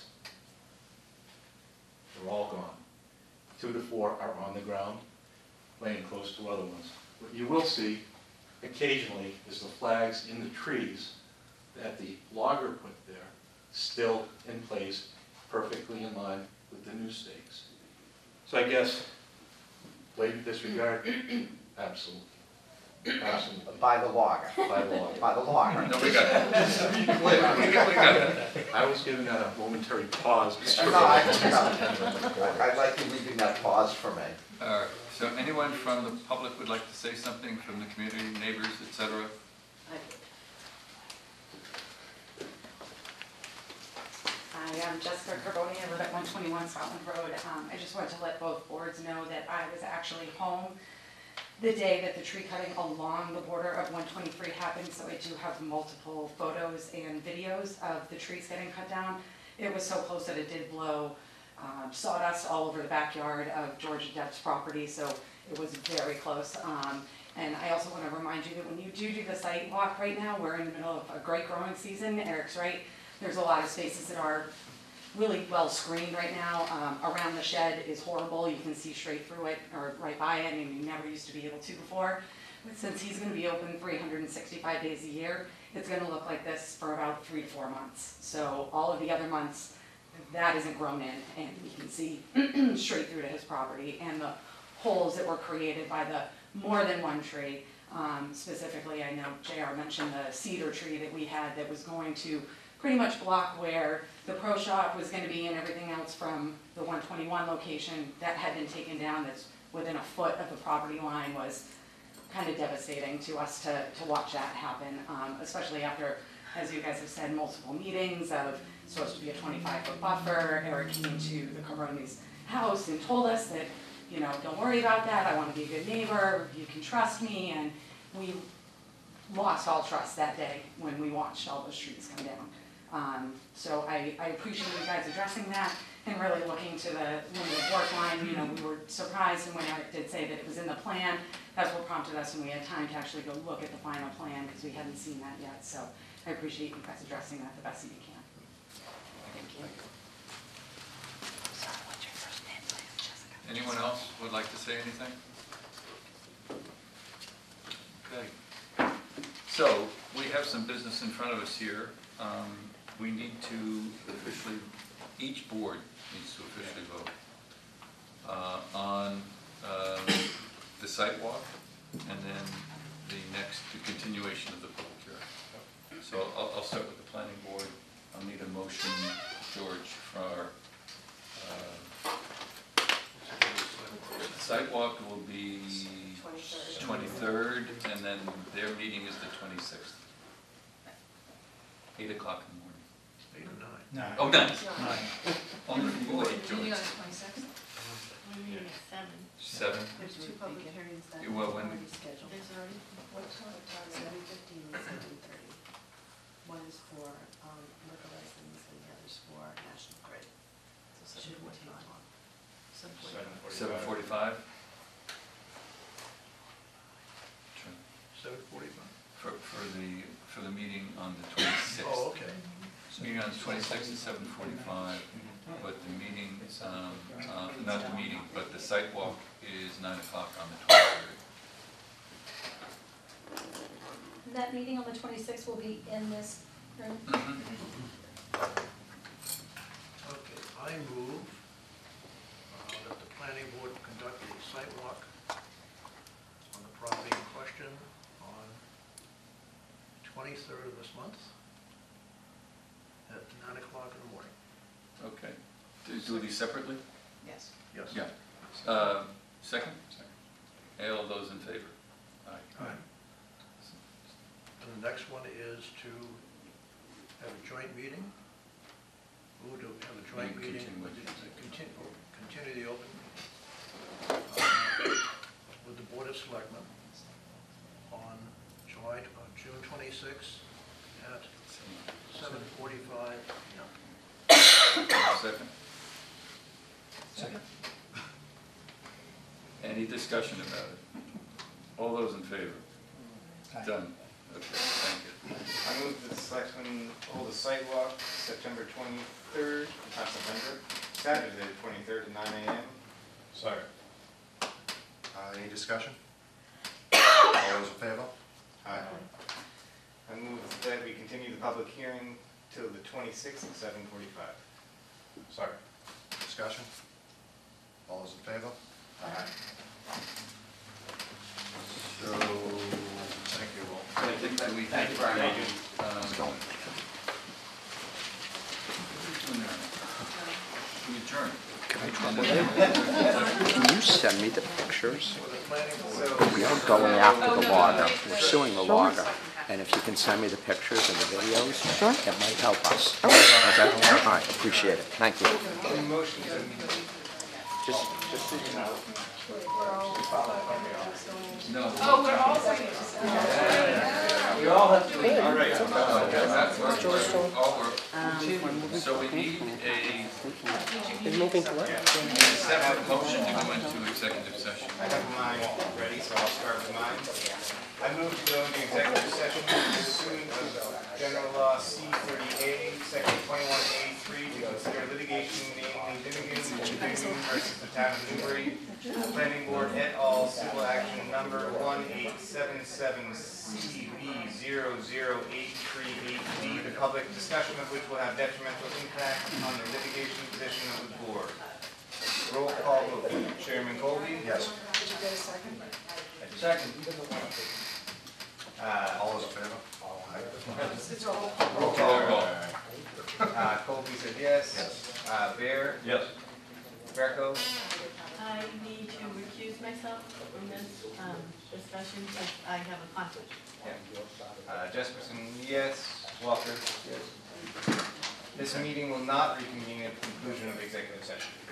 They're all gone. Two to four are on the ground, laying close to other ones. What you will see occasionally is the flags in the trees that the logger put there, still in place, perfectly in line with the new stakes. So I guess, blatant disregard, absolutely. Absolutely. By the logger. By the logger. By the logger. No, we got that. We got that. I was giving that a momentary pause. No, I, no. I'd like you leaving that pause for me. All right, so anyone from the public would like to say something, from the community, neighbors, et cetera? Hi, I'm Jessica Carboni. I live at one twenty-one Scotland Road. Um, I just wanted to let both boards know that I was actually home the day that the tree cutting along the border of one twenty-three happened, so I do have multiple photos and videos of the trees getting cut down. It was so close that it did blow um, sawdust all over the backyard of George and Deb's property, so it was very close. Um, And I also want to remind you that when you do do the site walk right now, we're in the middle of a great growing season. Eric's right. There's a lot of spaces that are really well screened right now. Um, around the shed is horrible. You can see straight through it or right by it. I mean, you never used to be able to before. But since he's going to be open three hundred sixty-five days a year, it's going to look like this for about three to four months. So all of the other months, that isn't grown in, and you can see straight through to his property. And the holes that were created by the more than one tree. Um, specifically, I know J R mentioned the cedar tree that we had that was going to pretty much block where the pro shop was going to be and everything else from the one twenty-one location that had been taken down that's within a foot of the property line was kind of devastating to us to, to watch that happen, um, especially after, as you guys have said, multiple meetings of supposed to be a twenty-five foot buffer. Eric came to the Caronis' house and told us that, you know, don't worry about that, I want to be a good neighbor, you can trust me, and we lost all trust that day when we watched all those trees come down. Um, so I, I appreciate you guys addressing that and really looking to the limited work line. You know, we were surprised, and when Eric did say that it was in the plan, that's what prompted us when we had time to actually go look at the final plan, because we hadn't seen that yet. So I appreciate you guys addressing that the best that you can. Thank you. Anyone else would like to say anything? Okay. So, we have some business in front of us here. Um, we need to officially, each board needs to officially vote uh, on um, the site walk and then the next, the continuation of the public hearing. So I'll, I'll start with the planning board. I'll need a motion, George, for our uh, the sidewalk will be twenty-third, and then their meeting is the twenty-sixth. Eight o'clock in the morning. Eight or nine? Nine. Oh, nine. Nine. On the board, Meeting on George. the twenty-sixth? Meeting is seven. Seven? There's two public hearings that Yeah, well, are when- already scheduled. There's already, what time? Seven fifteen and seven thirty. One is for um, liquor license and the other's for National Grid. So should we take long? Seven forty-five? Seven forty-five? For, for the, for the meeting on the twenty-sixth. Oh, okay. Meeting on the twenty-sixth is seven forty-five, but the meeting, um, uh, not the meeting, but the site walk is nine o'clock on the twenty-third. That meeting on the twenty-sixth will be in this room. Okay, I move uh, that the planning board conduct a site walk on the property in question on twenty-third of this month at nine o'clock in the morning. Okay. Do do these separately? Yes. Yes. Yeah. Uh, Second? Second. All those in favor? Aye. Aye. And the next one is to have a joint meeting. Move to have a joint And meeting continue. with the, continue, continue the open uh, with the Board of Selectmen on July, uh, June twenty-sixth at seven forty-five P M. Second? Second. Any discussion about it? All those in favor? Aye. Done. Okay, thank you. I move that the selectmen hold a site walk September twenty-third, not September, Saturday, the twenty-third at nine A M. Sorry. Uh, any discussion? All those in favor? Aye. I move that we continue the public hearing till the twenty-sixth at seven forty-five. Sorry. Discussion? All those in favor? Aye. So, thank you all. I think that we. Thank you very much. Um, We adjourn. Can you send me the pictures? We are going after the logger, we're suing the logger, and if you can send me the pictures and the videos, it might help us. Okay? All right, appreciate it, thank you. Motion to Just, just We're all, No. Oh, we're all saying We all have to. All right. Uh, that works. George, so- All work. Um, So we need a Is moving to what? separate motion to go into executive session. I have mine ready, so I'll start with mine. I move to go into executive session pursuant of General Law C thirty A, Section twenty-one A three, to consider litigation, namely Dimmigan and Dimmigan versus the town of Newbury, Planning Board et al., civil action number one eight seven seven C B zero zero eight three eight B, the public discussion of which will have detrimental impact on the litigation position of the board. Roll call vote. Chairman Colby? Yes. Did you get a second? Second. Uh, All those in favor? It's all. Roll call. uh, Colby said yes. Yes. Uh, Bear? Yes. Greco? I need to recuse myself from this um, discussion because I have a conflict. Yeah. Uh, Jesperson, yes. Walker? Yes. This meeting will not reconvene at the conclusion of executive session.